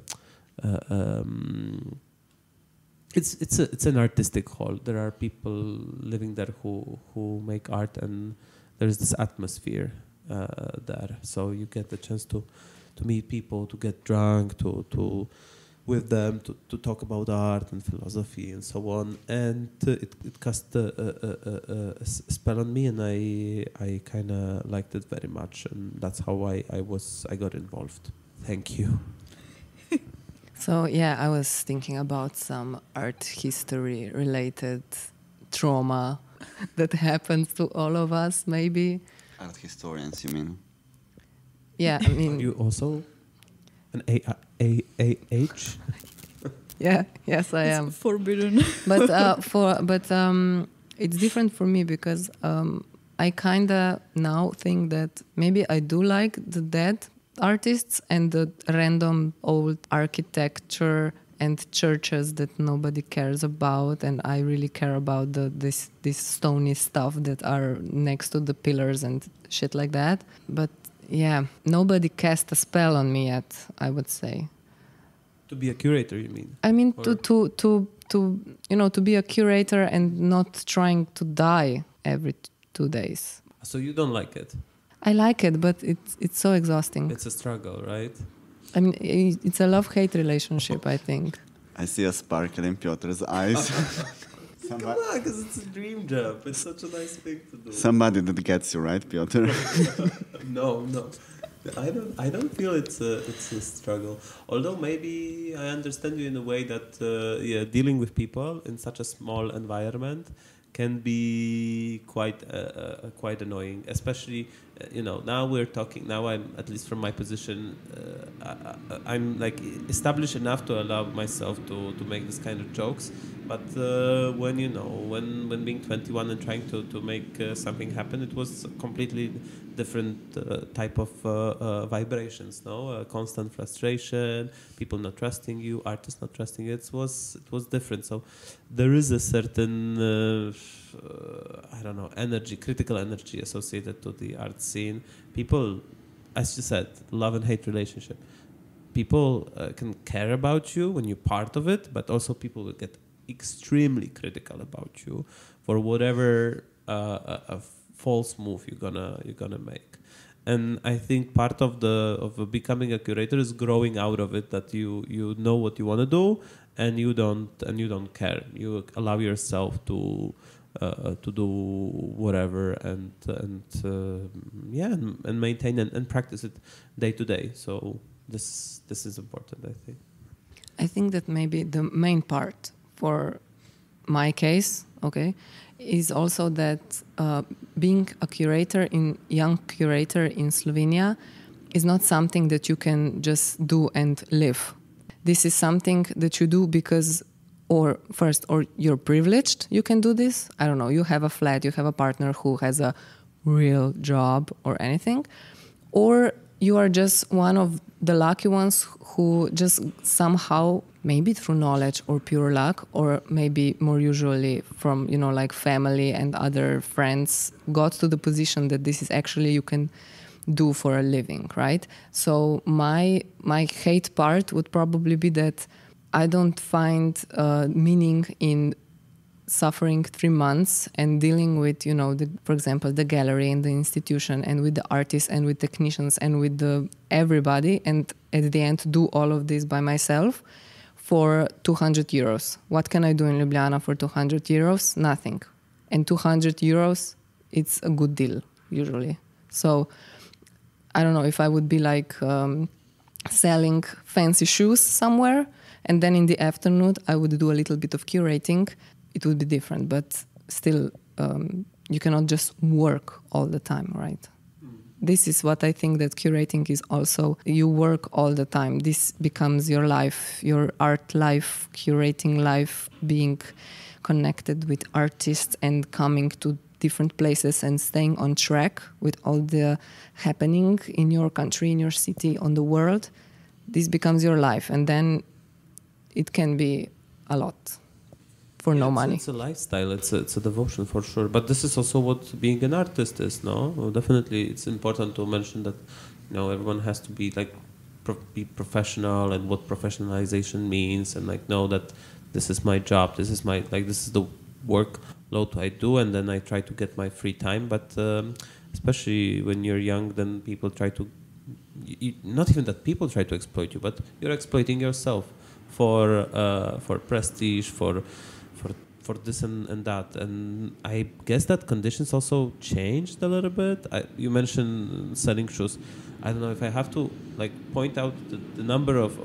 Speaker 1: It's an artistic hall. There are people living there who make art, and there's this atmosphere there. So you get the chance to meet people, to get drunk, to with them, to talk about art and philosophy and so on. And it cast a spell on me, and I kind of liked it very much, and that's how I got involved. Thank you.
Speaker 4: So yeah, I was thinking about some art history related trauma that happens to all of us, maybe.
Speaker 2: Art historians, you mean?
Speaker 4: Yeah, I mean.
Speaker 1: Are you also an AH?
Speaker 4: Yeah, yes, I am.
Speaker 3: It's forbidden.
Speaker 4: But it's different for me because I kinda now think that maybe I do like the dead artists and the random old architecture and churches that nobody cares about, and I really care about this stony stuff that are next to the pillars and shit like that. But yeah, nobody cast a spell on me yet, I would say.
Speaker 1: To be a curator, you mean?
Speaker 4: I mean,
Speaker 1: Or-
Speaker 4: to be a curator and not trying to die every 2 days.
Speaker 1: So you don't like it?
Speaker 4: I like it, but it's so exhausting.
Speaker 1: It's a struggle, right?
Speaker 4: I mean, it's a love-hate relationship, I think.
Speaker 2: I see a sparkle in Piotr's eyes.
Speaker 1: Come on, because it's a dream job. It's such a nice thing to do.
Speaker 2: Somebody that gets you, right, Piotr?
Speaker 1: No. I don't feel it's a struggle. Although maybe I understand you in a way that dealing with people in such a small environment can be quite annoying, especially now we're talking. Now I'm, at least from my position, I'm like established enough to allow myself to make this kind of jokes. But when being 21 and trying to make something happen, it was a completely different type of vibrations. No, constant frustration, people not trusting you, artists not trusting you. It was different. So there is a certain critical energy associated to the art scene. People, as you said, love and hate relationship. People can care about you when you're part of it, but also people will get extremely critical about you for whatever a false move you're gonna make. And I think part of becoming a curator is growing out of it, that you know what you want to do, and you don't care. You allow yourself to do whatever and maintain and practice it day to day. So this is important, I think.
Speaker 4: I think that maybe the main part for my case, is also that being a young curator in Slovenia is not something that you can just do and live. This is something that you do because or you're privileged, you can do this. I don't know, you have a flat, you have a partner who has a real job or anything. Or you are just one of the lucky ones who just somehow, maybe through knowledge or pure luck, or maybe more usually from, like family and other friends, got to the position that this is actually you can do for a living, right? So my hate part would probably be that I don't find meaning in suffering 3 months and dealing with, for example, the gallery and the institution and with the artists and with technicians and with everybody, and at the end do all of this by myself for 200 euros. What can I do in Ljubljana for 200 euros? Nothing. And 200 euros, it's a good deal, usually. So I don't know if I would be like selling fancy shoes somewhere, and then in the afternoon I would do a little bit of curating. It would be different, but still, you cannot just work all the time, right? This is what I think that curating is also. You work all the time. This becomes your life, your art life, curating life, being connected with artists and coming to different places and staying on track with all the happening in your country, in your city, on the world. This becomes your life, and then it can be a lot. For no money.
Speaker 1: It's a lifestyle, it's a devotion for sure. But this is also what being an artist is, no? Well, definitely it's important to mention that, everyone has to be be professional, and what professionalization means, and know that this is my job, this is the workload I do, and then I try to get my free time. But especially when you're young, then people try to, not even that people try to exploit you, but you're exploiting yourself for prestige, for this and that. And I guess that conditions also changed a little bit. You mentioned selling shoes. I don't know if I have to point out the number of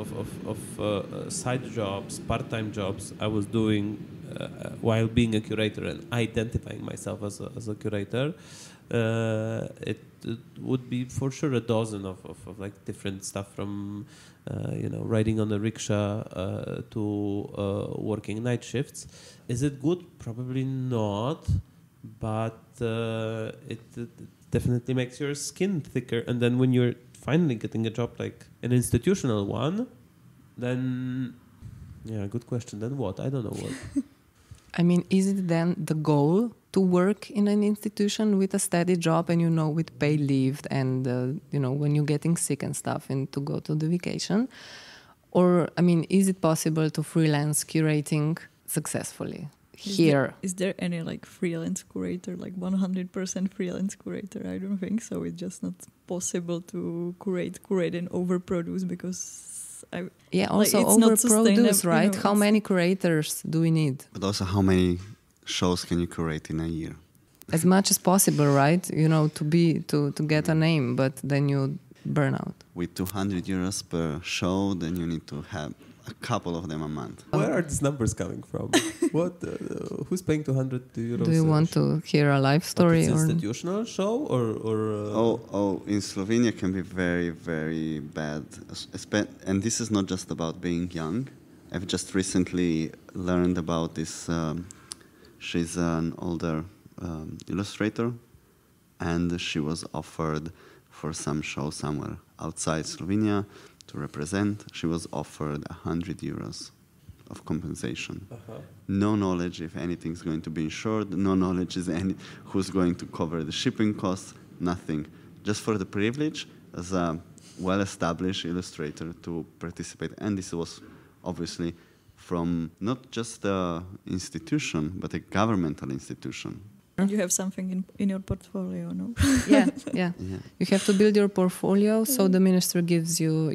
Speaker 1: side jobs, part-time jobs I was doing while being a curator and identifying myself as a curator. It would be for sure a dozen of different stuff, from riding on a rickshaw to working night shifts. Is it good? Probably not, but it definitely makes your skin thicker. And then when you're finally getting a job, like an institutional one, then good question. Then what? I don't know what.
Speaker 4: I mean, is it then the goal to work in an institution with a steady job and, with paid leave and, when you're getting sick and stuff, and to go to the vacation? Or, I mean, is it possible to freelance curating successfully here?
Speaker 3: Is there any freelance curator, 100% freelance curator? I don't think so. It's just not possible to curate and overproduce, because
Speaker 4: also overproduce, right? How many curators do we need?
Speaker 2: But also, how many shows can you curate in a year?
Speaker 4: As much as possible, right? To get a name, but then you burn out.
Speaker 2: With 200 euros per show, then you need to have a couple of them a month.
Speaker 1: Where are these numbers coming from? What? Who's paying 200 euros?
Speaker 4: Do you want to hear a life story?
Speaker 1: It's
Speaker 4: or
Speaker 1: institutional show or
Speaker 2: in Slovenia can be very, very bad. And this is not just about being young. I've just recently learned about this. She's an older illustrator, and she was offered for some show somewhere outside Slovenia to represent. She was offered 100 euros of compensation. No knowledge if anything's going to be insured, no knowledge who's going to cover the shipping costs, nothing. Just for the privilege as a well-established illustrator to participate. And this was obviously from not just the institution, but a governmental institution.
Speaker 3: You have something in your portfolio, no?
Speaker 4: Yeah. You have to build your portfolio, so the minister gives you,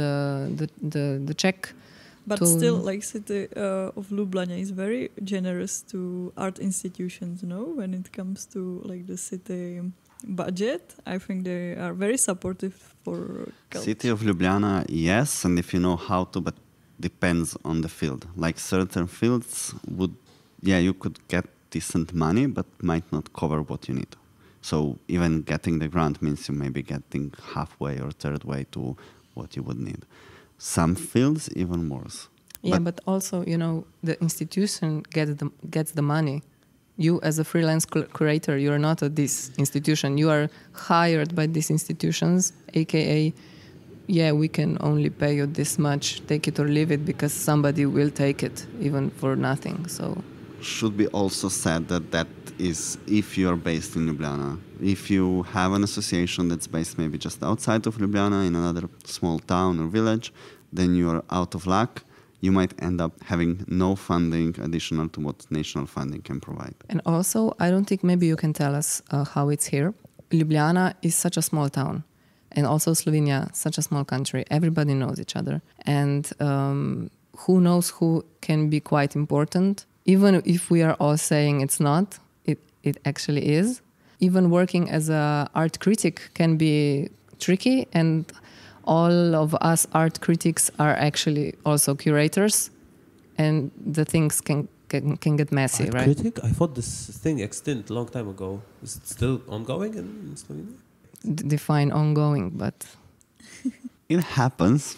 Speaker 4: the check.
Speaker 3: But still, like city of Ljubljana is very generous to art institutions, no? When it comes to like the city budget, I think they are very supportive for culture.
Speaker 2: City of Ljubljana, yes, and if you know how to, but depends on the field. Like certain fields you could get decent money, but might not cover what you need. So even getting the grant means you may be getting halfway or third way to what you would need. Some fields even worse.
Speaker 4: Yeah, but also, the institution gets the money. You as a freelance curator, you're not at this institution. You are hired by these institutions, aka, we can only pay you this much, take it or leave it, because somebody will take it, even for nothing. So
Speaker 2: should be also said that is if you are based in Ljubljana. If you have an association that's based maybe just outside of Ljubljana in another small town or village, then you are out of luck. You might end up having no funding additional to what national funding can provide.
Speaker 4: And also, I don't think maybe you can tell us how it's here. Ljubljana is such a small town. And also Slovenia, such a small country. Everybody knows each other. And who knows who can be quite important. Even if we are all saying it's not, it actually is. Even working as an art critic can be tricky, and all of us art critics are actually also curators, and the things can get messy,
Speaker 1: art
Speaker 4: right?
Speaker 1: Critic? I thought this thing extinct a long time ago. Is it still ongoing in Slovenia?
Speaker 4: Define ongoing, but
Speaker 2: it happens.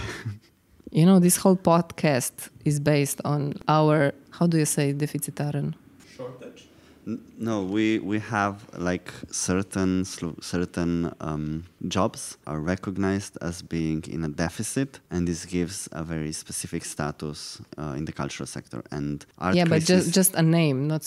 Speaker 4: This whole podcast is based on our, how do you say, deficitaren?
Speaker 1: Shortage?
Speaker 2: No, we have like certain jobs are recognized as being in a deficit, and this gives a very specific status in the cultural sector. And art
Speaker 4: but just a name, not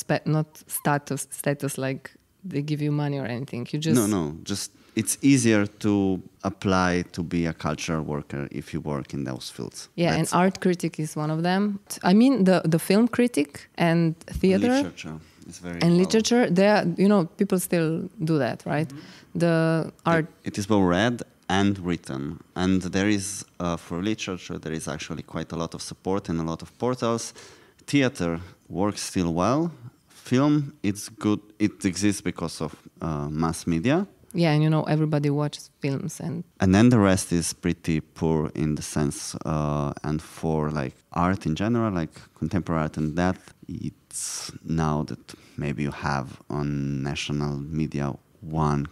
Speaker 4: status like they give you money or anything. You just
Speaker 2: just it's easier to apply to be a cultural worker if you work in those fields.
Speaker 4: Yeah, and art critic is one of them. I mean, the film critic and theater.
Speaker 2: Literature is very
Speaker 4: literature, people still do that, right? Mm-hmm. The art.
Speaker 2: It is both read and written. And there is, for literature, there is actually quite a lot of support and a lot of portals. Theater works still well. Film, it's good. It exists because of mass media.
Speaker 4: Yeah, and everybody watches films.
Speaker 2: And then the rest is pretty poor in the sense, and for like art in general, like contemporary art and that, it's now that maybe you have on national media one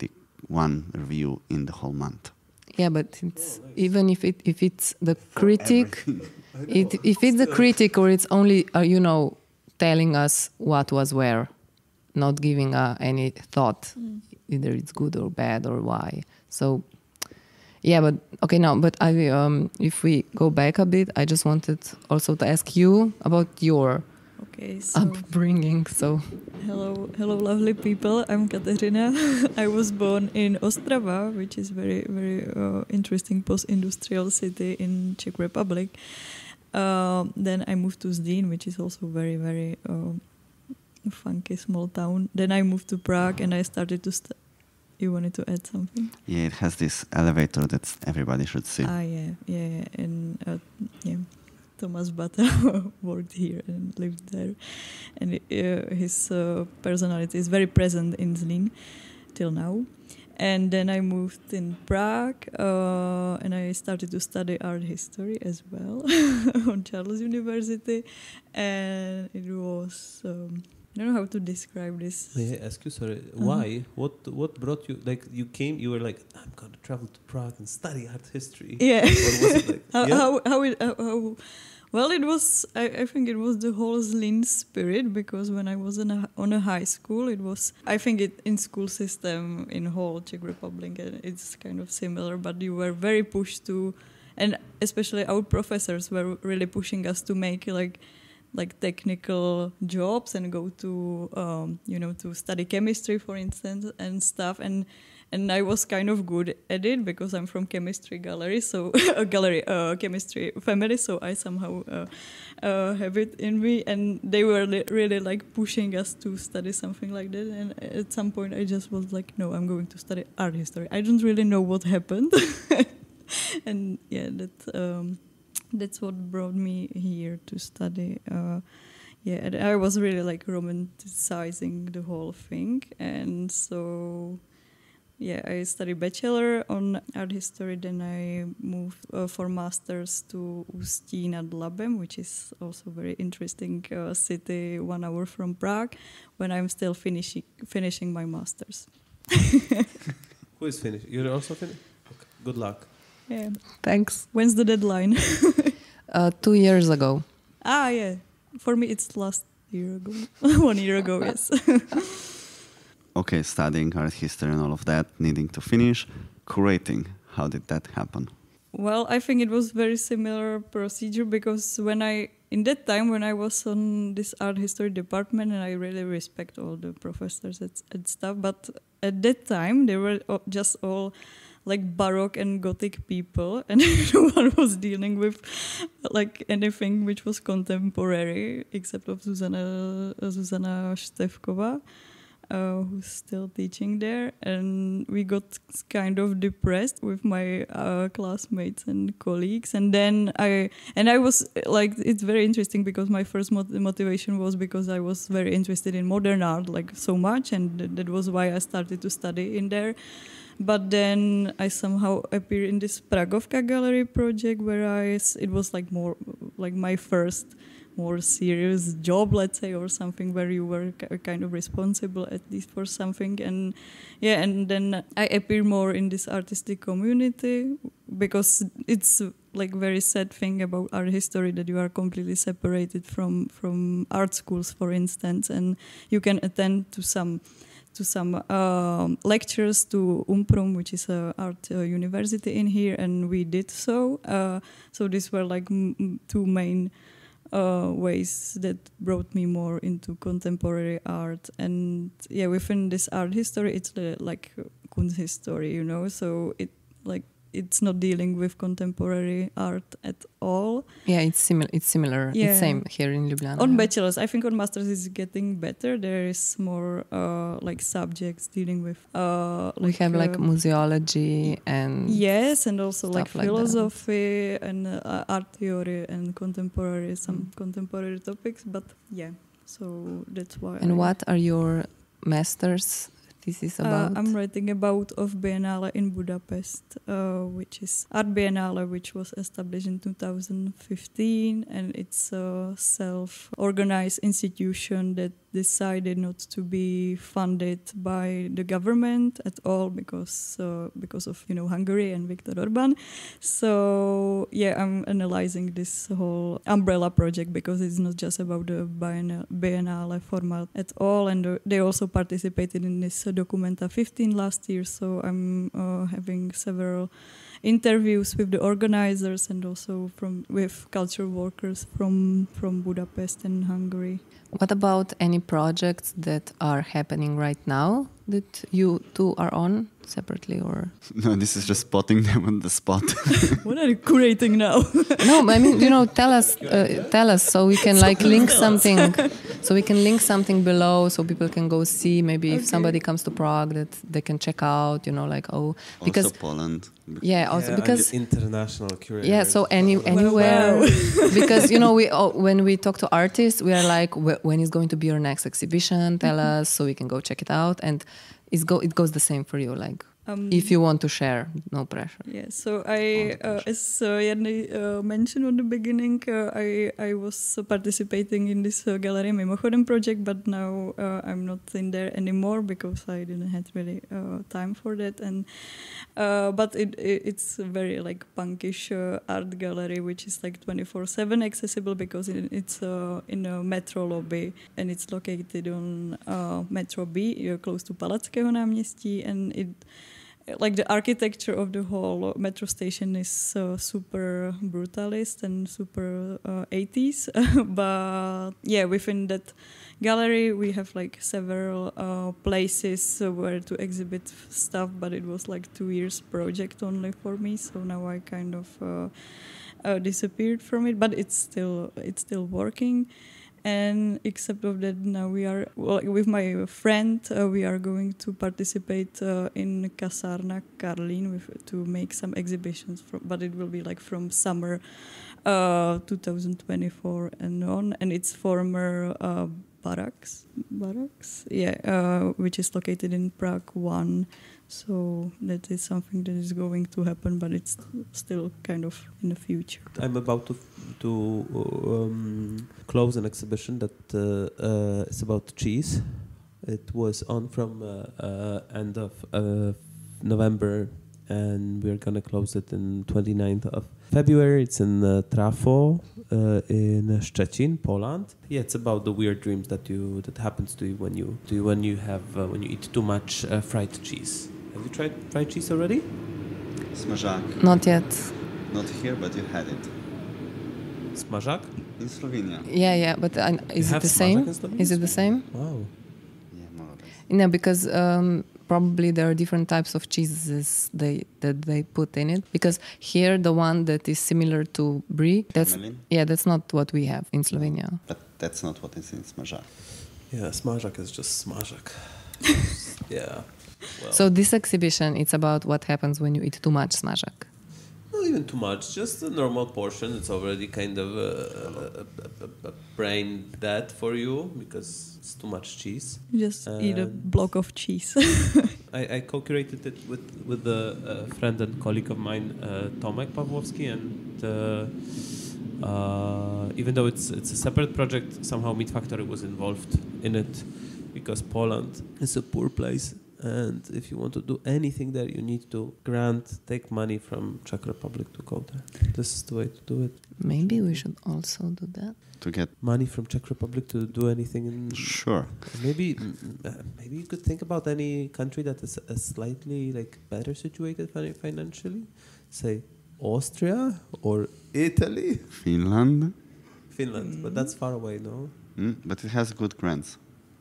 Speaker 2: review in the whole month.
Speaker 4: Yeah, but it's even if it's the critic, if it's the critic or it's only telling us what was where, not giving any thought. Either it's good or bad or why. So, yeah, but okay, now, but if we go back a bit, I just wanted also to ask you about your upbringing. So,
Speaker 3: hello, lovely people. I'm Kateřina. I was born in Ostrava, which is very, very interesting post-industrial city in Czech Republic. Then I moved to Zlín, which is also very, very funky small town. Then I moved to Prague and I started to You wanted to add something?
Speaker 2: Yeah, it has this elevator that everybody should see.
Speaker 3: Yeah. And Thomas Bata worked here and lived there. And his personality is very present in Zlín till now. And then I moved in Prague, and I started to study art history as well on Charles University. And it was, I don't know how to describe this.
Speaker 1: May I ask you, sorry, why? What brought you, like, you came, you were like, I'm going to travel to Prague and study art history.
Speaker 3: Yeah.
Speaker 1: Or was it like,
Speaker 3: well, it was, I think it was the whole Zlín spirit, because when I was on a high school, it was, I think in school system in whole Czech Republic, it's kind of similar, but you were very pushed to, and especially our professors were really pushing us to make like technical jobs and go to, to study chemistry, for instance, and stuff. And I was kind of good at it because I'm from chemistry gallery, so chemistry family. So I somehow have it in me, and they were really like pushing us to study something like that. And at some point, I just was like, no, I'm going to study art history. I don't really know what happened, and yeah, that's what brought me here to study. And I was really like romanticizing the whole thing, and so. Yeah, I studied bachelor on art history. Then I moved for masters to Ústí nad Labem, which is also very interesting city, 1 hour from Prague, when I'm still finishing my masters.
Speaker 1: Who is finished? You're also finished? Okay. Good luck.
Speaker 3: Yeah.
Speaker 4: Thanks.
Speaker 3: When's the deadline?
Speaker 4: 2 years ago.
Speaker 3: Yeah. For me, it's last year ago. 1 year ago, yes.
Speaker 2: Okay, studying art history and all of that, needing to finish. Curating, how did that happen?
Speaker 3: Well, I think it was very similar procedure, because in that time when I was on this art history department, and I really respect all the professors and stuff, but at that time they were just all like Baroque and Gothic people, and no one was dealing with like anything which was contemporary except of Zuzana Števková. Who's still teaching there, and we got kind of depressed with my classmates and colleagues, and then I was like, it's very interesting because my first motivation was because I was very interested in modern art like so much, and that was why I started to study in there. But then I somehow appeared in this Pragovka gallery project where it was like more like my first more serious job, let's say, or something where you were kind of responsible at least for something. And then I appear more in this artistic community, because it's like very sad thing about art history that you are completely separated from art schools, for instance, and you can attend to some lectures to Umprum, which is an art university in here, and we did so. So these were like two main ways that brought me more into contemporary art. And yeah, within this art history, it's like Kunsthistorie, so it's not dealing with contemporary art at all.
Speaker 4: Yeah, it's similar. Yeah. It's same here in Ljubljana.
Speaker 3: On bachelors, I think on masters is getting better. There is more like subjects dealing with.
Speaker 4: We have like museology and
Speaker 3: yes, and also like philosophy
Speaker 4: that.
Speaker 3: And art theory and some contemporary topics. But yeah, so that's why.
Speaker 4: And what are your masters? This is about?
Speaker 3: I'm writing about of Biennale in Budapest, which is Art Biennale, which was established in 2015, and it's a self-organized institution that decided not to be funded by the government at all because of Hungary and Viktor Orbán. So yeah, I'm analyzing this whole umbrella project because it's not just about the Biennale format at all, and they also participated in this Documenta 15 last year. So I'm having several interviews with the organizers and also with cultural workers from Budapest and Hungary.
Speaker 4: What about any projects that are happening right now that you two are on separately, or?
Speaker 2: No, this is just spotting them on the spot.
Speaker 3: What are you curating now?
Speaker 4: No, I mean, tell us so we can link something. So we can link something below so people can go see. Maybe if somebody comes to Prague, that they can check out. Because
Speaker 2: also Poland.
Speaker 4: Yeah, also because
Speaker 1: international curators.
Speaker 4: Yeah, so anywhere.
Speaker 3: Wow.
Speaker 4: Because when we talk to artists, we are like, when is going to be your next exhibition? Tell us so we can go check it out. And it goes the same for you. Like If you want to share, no pressure.
Speaker 3: Yeah, so I, as Janny mentioned in the beginning, I was participating in this Galeria Mimochodem project, but now I'm not in there anymore because I didn't have really time for that. And but it's a very like punkish art gallery, which is like 24/7 accessible because it's in a metro lobby and it's located on Metro B, close to Palackého náměstí, and it. Like the architecture of the whole metro station is super brutalist and super 80s. But yeah, within that gallery we have like several places where to exhibit stuff, but it was like 2 years project only for me. So now I kind of disappeared from it, but it's still working. And except of that, now we are with my friend. We are going to participate in Kasárna Karlín to make some exhibitions. But it will be like from summer 2024 and on. And it's former barracks, which is located in Prague 1. So that is something that is going to happen, but it's still kind of in the future.
Speaker 1: I'm about to close an exhibition that is about cheese. It was on from end of November, and we're gonna close it in 29th of February. It's in Trafo in Szczecin, Poland. Yeah, it's about the weird dreams that happens to you when you eat too much fried cheese. Have you tried fried cheese already?
Speaker 2: Smažák.
Speaker 4: Not yet.
Speaker 2: Not here, but you had it.
Speaker 1: Smažák?
Speaker 2: In Slovenia.
Speaker 4: Yeah, but is it the same? Is it the same?
Speaker 1: Wow.
Speaker 2: Yeah, more or less.
Speaker 4: No, because probably there are different types of cheeses that they put in it. Because here, the one that is similar to brie, that's not what we have in Slovenia.
Speaker 2: But that's not what is in smažák.
Speaker 1: Yeah, smažák is just smažák. Yeah. Well,
Speaker 4: so this exhibition, it's about what happens when you eat too much smažák.
Speaker 1: Not even too much, just a normal portion. It's already kind of a brain dead for you because it's too much cheese.
Speaker 3: Just eat a block of cheese.
Speaker 1: I co-curated it with a friend and colleague of mine, Tomek Pawłowski, and even though it's a separate project, somehow Meat Factory was involved in it because Poland is a poor place. And if you want to do anything there, you need to take money from Czech Republic to go there. This is the way to do it.
Speaker 4: Maybe we should also do that.
Speaker 2: To get
Speaker 1: money from Czech Republic to do anything.
Speaker 2: Sure.
Speaker 1: Maybe you could think about any country that is slightly like better situated financially. Say Austria or Italy.
Speaker 2: Finland,
Speaker 1: but that's far away, no?
Speaker 2: But it has good grants.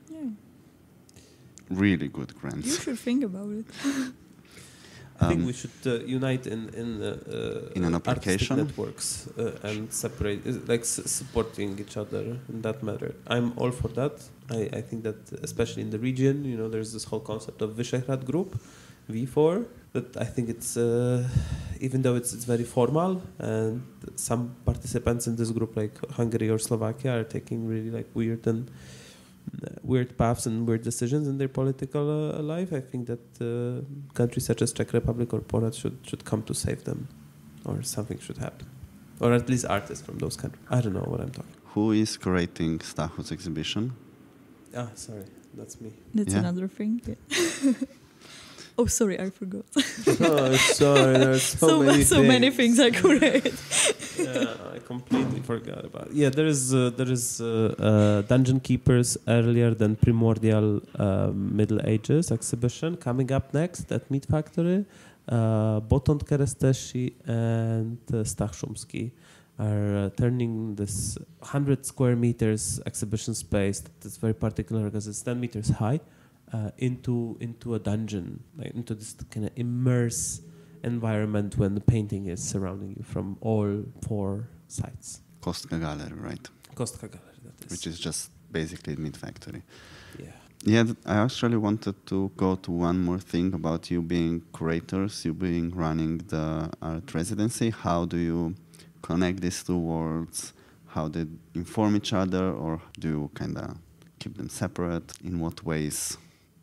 Speaker 2: Really good grants.
Speaker 3: You should think about it.
Speaker 1: I think we should unite in
Speaker 2: an application
Speaker 1: networks and separate, like supporting each other in that matter. I'm all for that. I think that especially in the region, there's this whole concept of Visegrad Group, V4. That I think it's even though it's very formal, and some participants in this group, like Hungary or Slovakia, are taking really like weird paths and weird decisions in their political life. I think that countries such as Czech Republic or Poland should come to save them, or something should happen, or at least artists from those countries. I don't know what I'm talking.
Speaker 2: Who is curating Stachus exhibition?
Speaker 1: Sorry, that's me.
Speaker 3: That's another thing. Yeah. Oh, sorry, I forgot.
Speaker 1: Oh, sorry, there's so
Speaker 3: many things I curate.
Speaker 1: Yeah, I completely forgot about it. Yeah, there is Dungeon Keepers Earlier Than Primordial Middle Ages exhibition coming up next at Meat Factory. Botond Keresztesi and Stach Szumski are turning this 100 square meters exhibition space that's very particular because it's 10 meters high into a dungeon, like into this kind of immerse environment when the painting is surrounding you from all 4 sides.
Speaker 2: Kostka Gallery, right?
Speaker 1: Kostka Gallery, that is.
Speaker 2: Which is just basically Meat Factory.
Speaker 1: Yeah.
Speaker 2: Yeah, I actually wanted to go to one more thing about you being curators, you being running the art residency. How do you connect these two worlds? How they inform each other, or do you kind of keep them separate? In what ways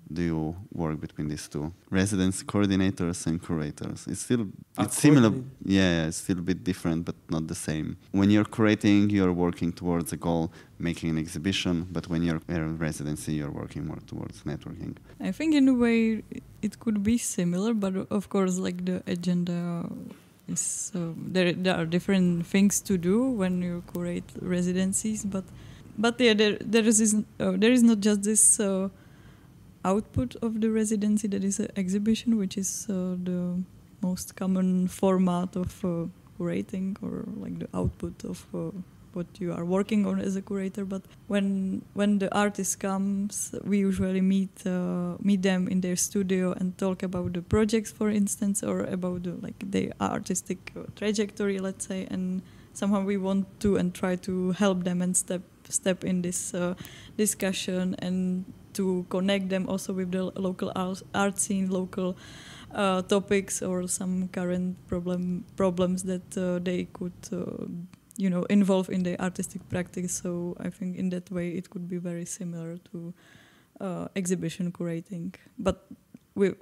Speaker 2: do you work between these two? Residency coordinators and curators. It's similar. Yeah, it's still a bit different, but not the same. When you're curating, you're working towards a goal, making an exhibition, but when you're in residency, you're working more towards networking.
Speaker 3: I think in a way it could be similar, but of course, like the agenda is there are different things to do when you curate residencies, but yeah, there is not just this output of the residency that is an exhibition, which is the most common format of curating, or like the output of what you are working on as a curator. But when the artist comes, we usually meet them in their studio and talk about the projects, for instance, or about their artistic trajectory, let's say, and somehow we want to and try to help them and step in this discussion and to connect them also with the local art scene, local topics, or some current problems that they could involve in the artistic practice. So I think in that way it could be very similar to exhibition curating, but the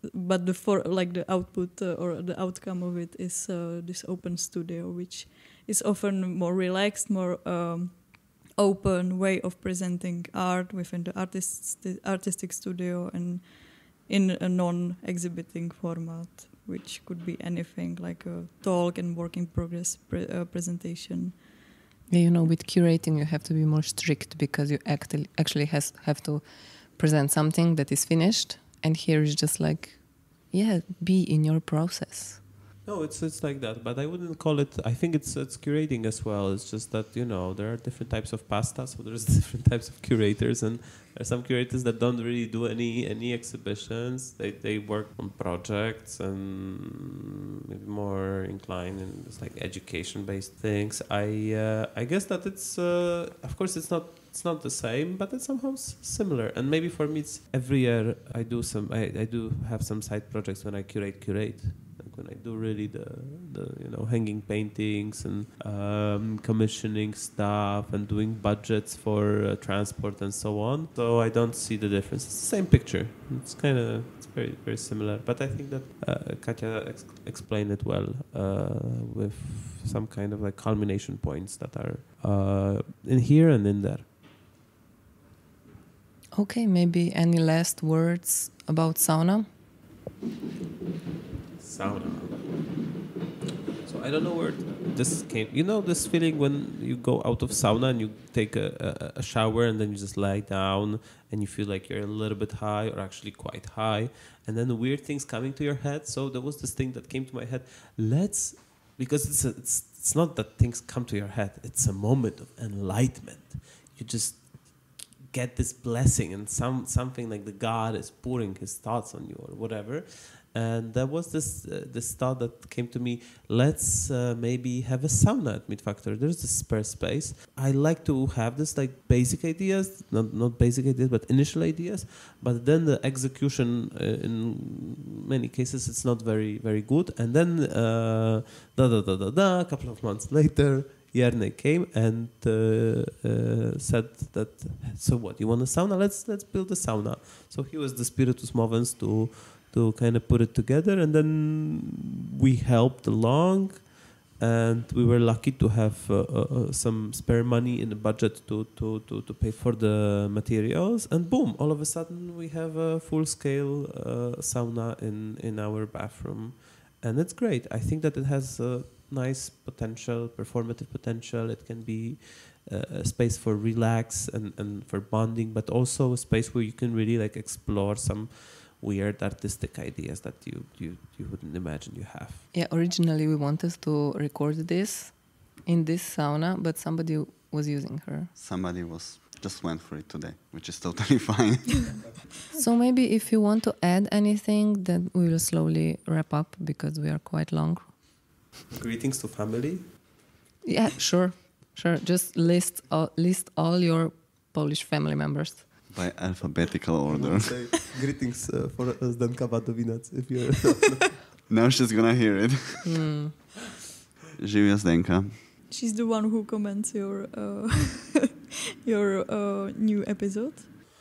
Speaker 3: output or the outcome of it is this open studio, which is often more relaxed, more open way of presenting art within the artistic studio and in a non-exhibiting format, which could be anything like a talk and work in progress presentation.
Speaker 4: Yeah, with curating you have to be more strict because you actually have to present something that is finished, and here is just be in your process.
Speaker 1: No, it's like that, but I wouldn't call it. I think it's curating as well. It's just that there are different types of pasta, so there's different types of curators, and there are some curators that don't really do any exhibitions. They work on projects and maybe more inclined in just education-based things. I guess that it's of course it's not the same, but it's somehow similar. And maybe for me, it's every year I do have some side projects when I curate. When I do really the hanging paintings and commissioning stuff and doing budgets for transport and so on. So I don't see the difference. It's the same picture. It's very, very similar. But I think that Katja explained it well with some kind of culmination points that are in here and in there.
Speaker 4: Okay, maybe any last words about sauna?
Speaker 1: Sauna. So I don't know where this came. This feeling when you go out of sauna and you take a shower and then you just lie down and you feel like you're a little bit high or actually quite high, and then the weird things coming to your head. So there was this thing that came to my head. Because it's not that things come to your head. It's a moment of enlightenment. You just get this blessing and something like the God is pouring his thoughts on you or whatever. And there was this thought that came to me. Let's maybe have a sauna at Meat Factory. There's this spare space. I like to have this basic ideas, not basic ideas, but initial ideas. But then the execution, in many cases, it's not very, very good. And then a couple of months later, Jerne came and said that, so what, you want a sauna? Let's build a sauna. So he was the spiritus movens to kind of put it together, and then we helped along, and we were lucky to have some spare money in the budget to pay for the materials, and boom, all of a sudden we have a full-scale sauna in our bathroom, and it's great. I think that it has a nice potential, performative potential. It can be a space for relax and for bonding, but also a space where you can really explore some weird artistic ideas that you wouldn't imagine you have.
Speaker 4: Yeah, originally we wanted to record this in this sauna, but somebody was using her.
Speaker 2: Somebody just went for it today, which is totally fine.
Speaker 4: So maybe if you want to add anything, then we will slowly wrap up because we are quite long.
Speaker 1: Greetings to family.
Speaker 4: Yeah, sure. Just list all your Polish family members.
Speaker 2: By alphabetical order.
Speaker 1: Greetings for Zdenka Wadowinac, if you're...
Speaker 2: Now she's gonna hear it. Živia Zdenka.
Speaker 3: She's the one who comments your new episode.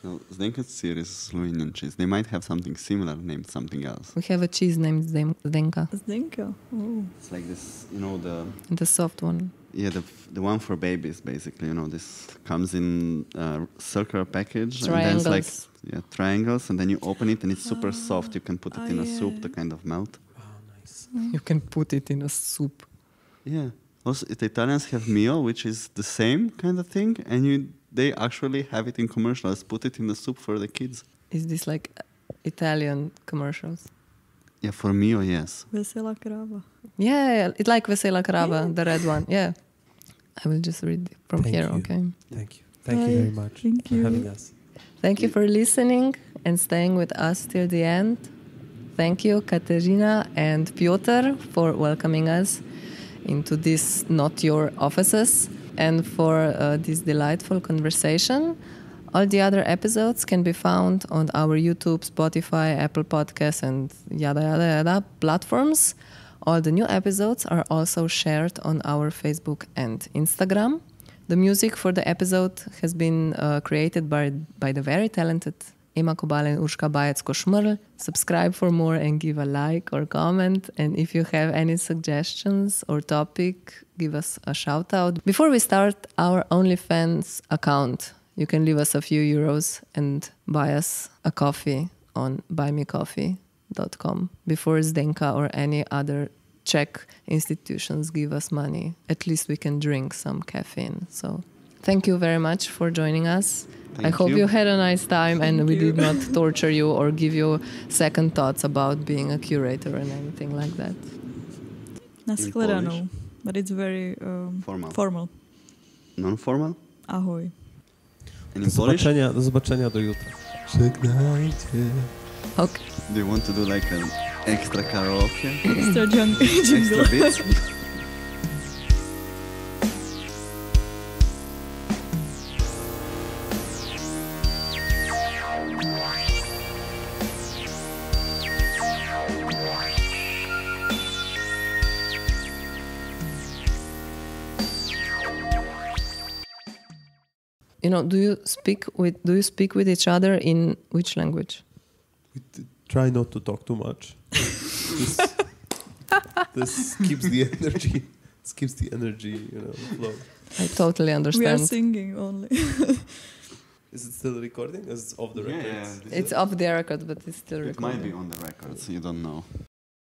Speaker 2: No, Zdenka Sir is Slovenian cheese. They might have something similar named something else.
Speaker 4: We have a cheese named Zdenka.
Speaker 3: Zdenka. Oh.
Speaker 2: It's like this,
Speaker 4: The soft one.
Speaker 2: Yeah, the one for babies, basically. This comes in a circular package.
Speaker 4: Triangles.
Speaker 2: And then it's like, triangles, and then you open it, and it's super soft. You can put it in a soup to kind of melt.
Speaker 1: Oh, nice.
Speaker 4: You can put it in a soup.
Speaker 2: Yeah. Also, the Italians have Mio, which is the same kind of thing, and they actually have it in commercials. Put it in the soup for the kids.
Speaker 4: Is this like Italian commercials?
Speaker 2: Yeah, for Mio, yes.
Speaker 3: Vesela krava.
Speaker 4: Yeah, it's like Vesela Krava, the red one. Yeah. I will just read it from here, okay?
Speaker 1: Thank you. Thank you very much
Speaker 3: Thank
Speaker 1: for
Speaker 3: you.
Speaker 1: having us.
Speaker 4: Thank you for listening and staying with us till the end. Thank you, Katerina and Piotr, for welcoming us into this Not Your Offices and for this delightful conversation. All the other episodes can be found on our YouTube, Spotify, Apple Podcasts, and yada yada yada platforms. All the new episodes are also shared on our Facebook and Instagram. The music for the episode has been created by the very talented Ema Kobal and Urška Bajec-Košmrl. Subscribe for more and give a like or comment. And if you have any suggestions or topic, give us a shout out. Before we start our OnlyFans account, you can leave us a few euros and buy us a coffee on buymecoffee.com before Zdenka or any other Czech institutions give us money. At least we can drink some caffeine. So thank you very much for joining us. I hope you had a nice time and we did not torture you or give you second thoughts about being a curator and anything like that.
Speaker 3: Nashledanou. But it's very formal.
Speaker 2: Non-formal?
Speaker 3: Ahoj.
Speaker 2: And in Polish?
Speaker 1: Do zobaczenia do jutra. Żegnajcie.
Speaker 4: Okay.
Speaker 2: Do you want to do like an extra karaoke?
Speaker 3: Extra jingle.
Speaker 2: Extra bits?
Speaker 4: Do you speak with each other in which language?
Speaker 1: Try not to talk too much. This keeps the energy. This keeps the energy, flow.
Speaker 4: I totally understand.
Speaker 3: We are singing only.
Speaker 1: Is it still recording? Is it off the record?
Speaker 2: Yeah.
Speaker 4: It's off the record, but it's still recording.
Speaker 2: It might be on the record, so you don't know.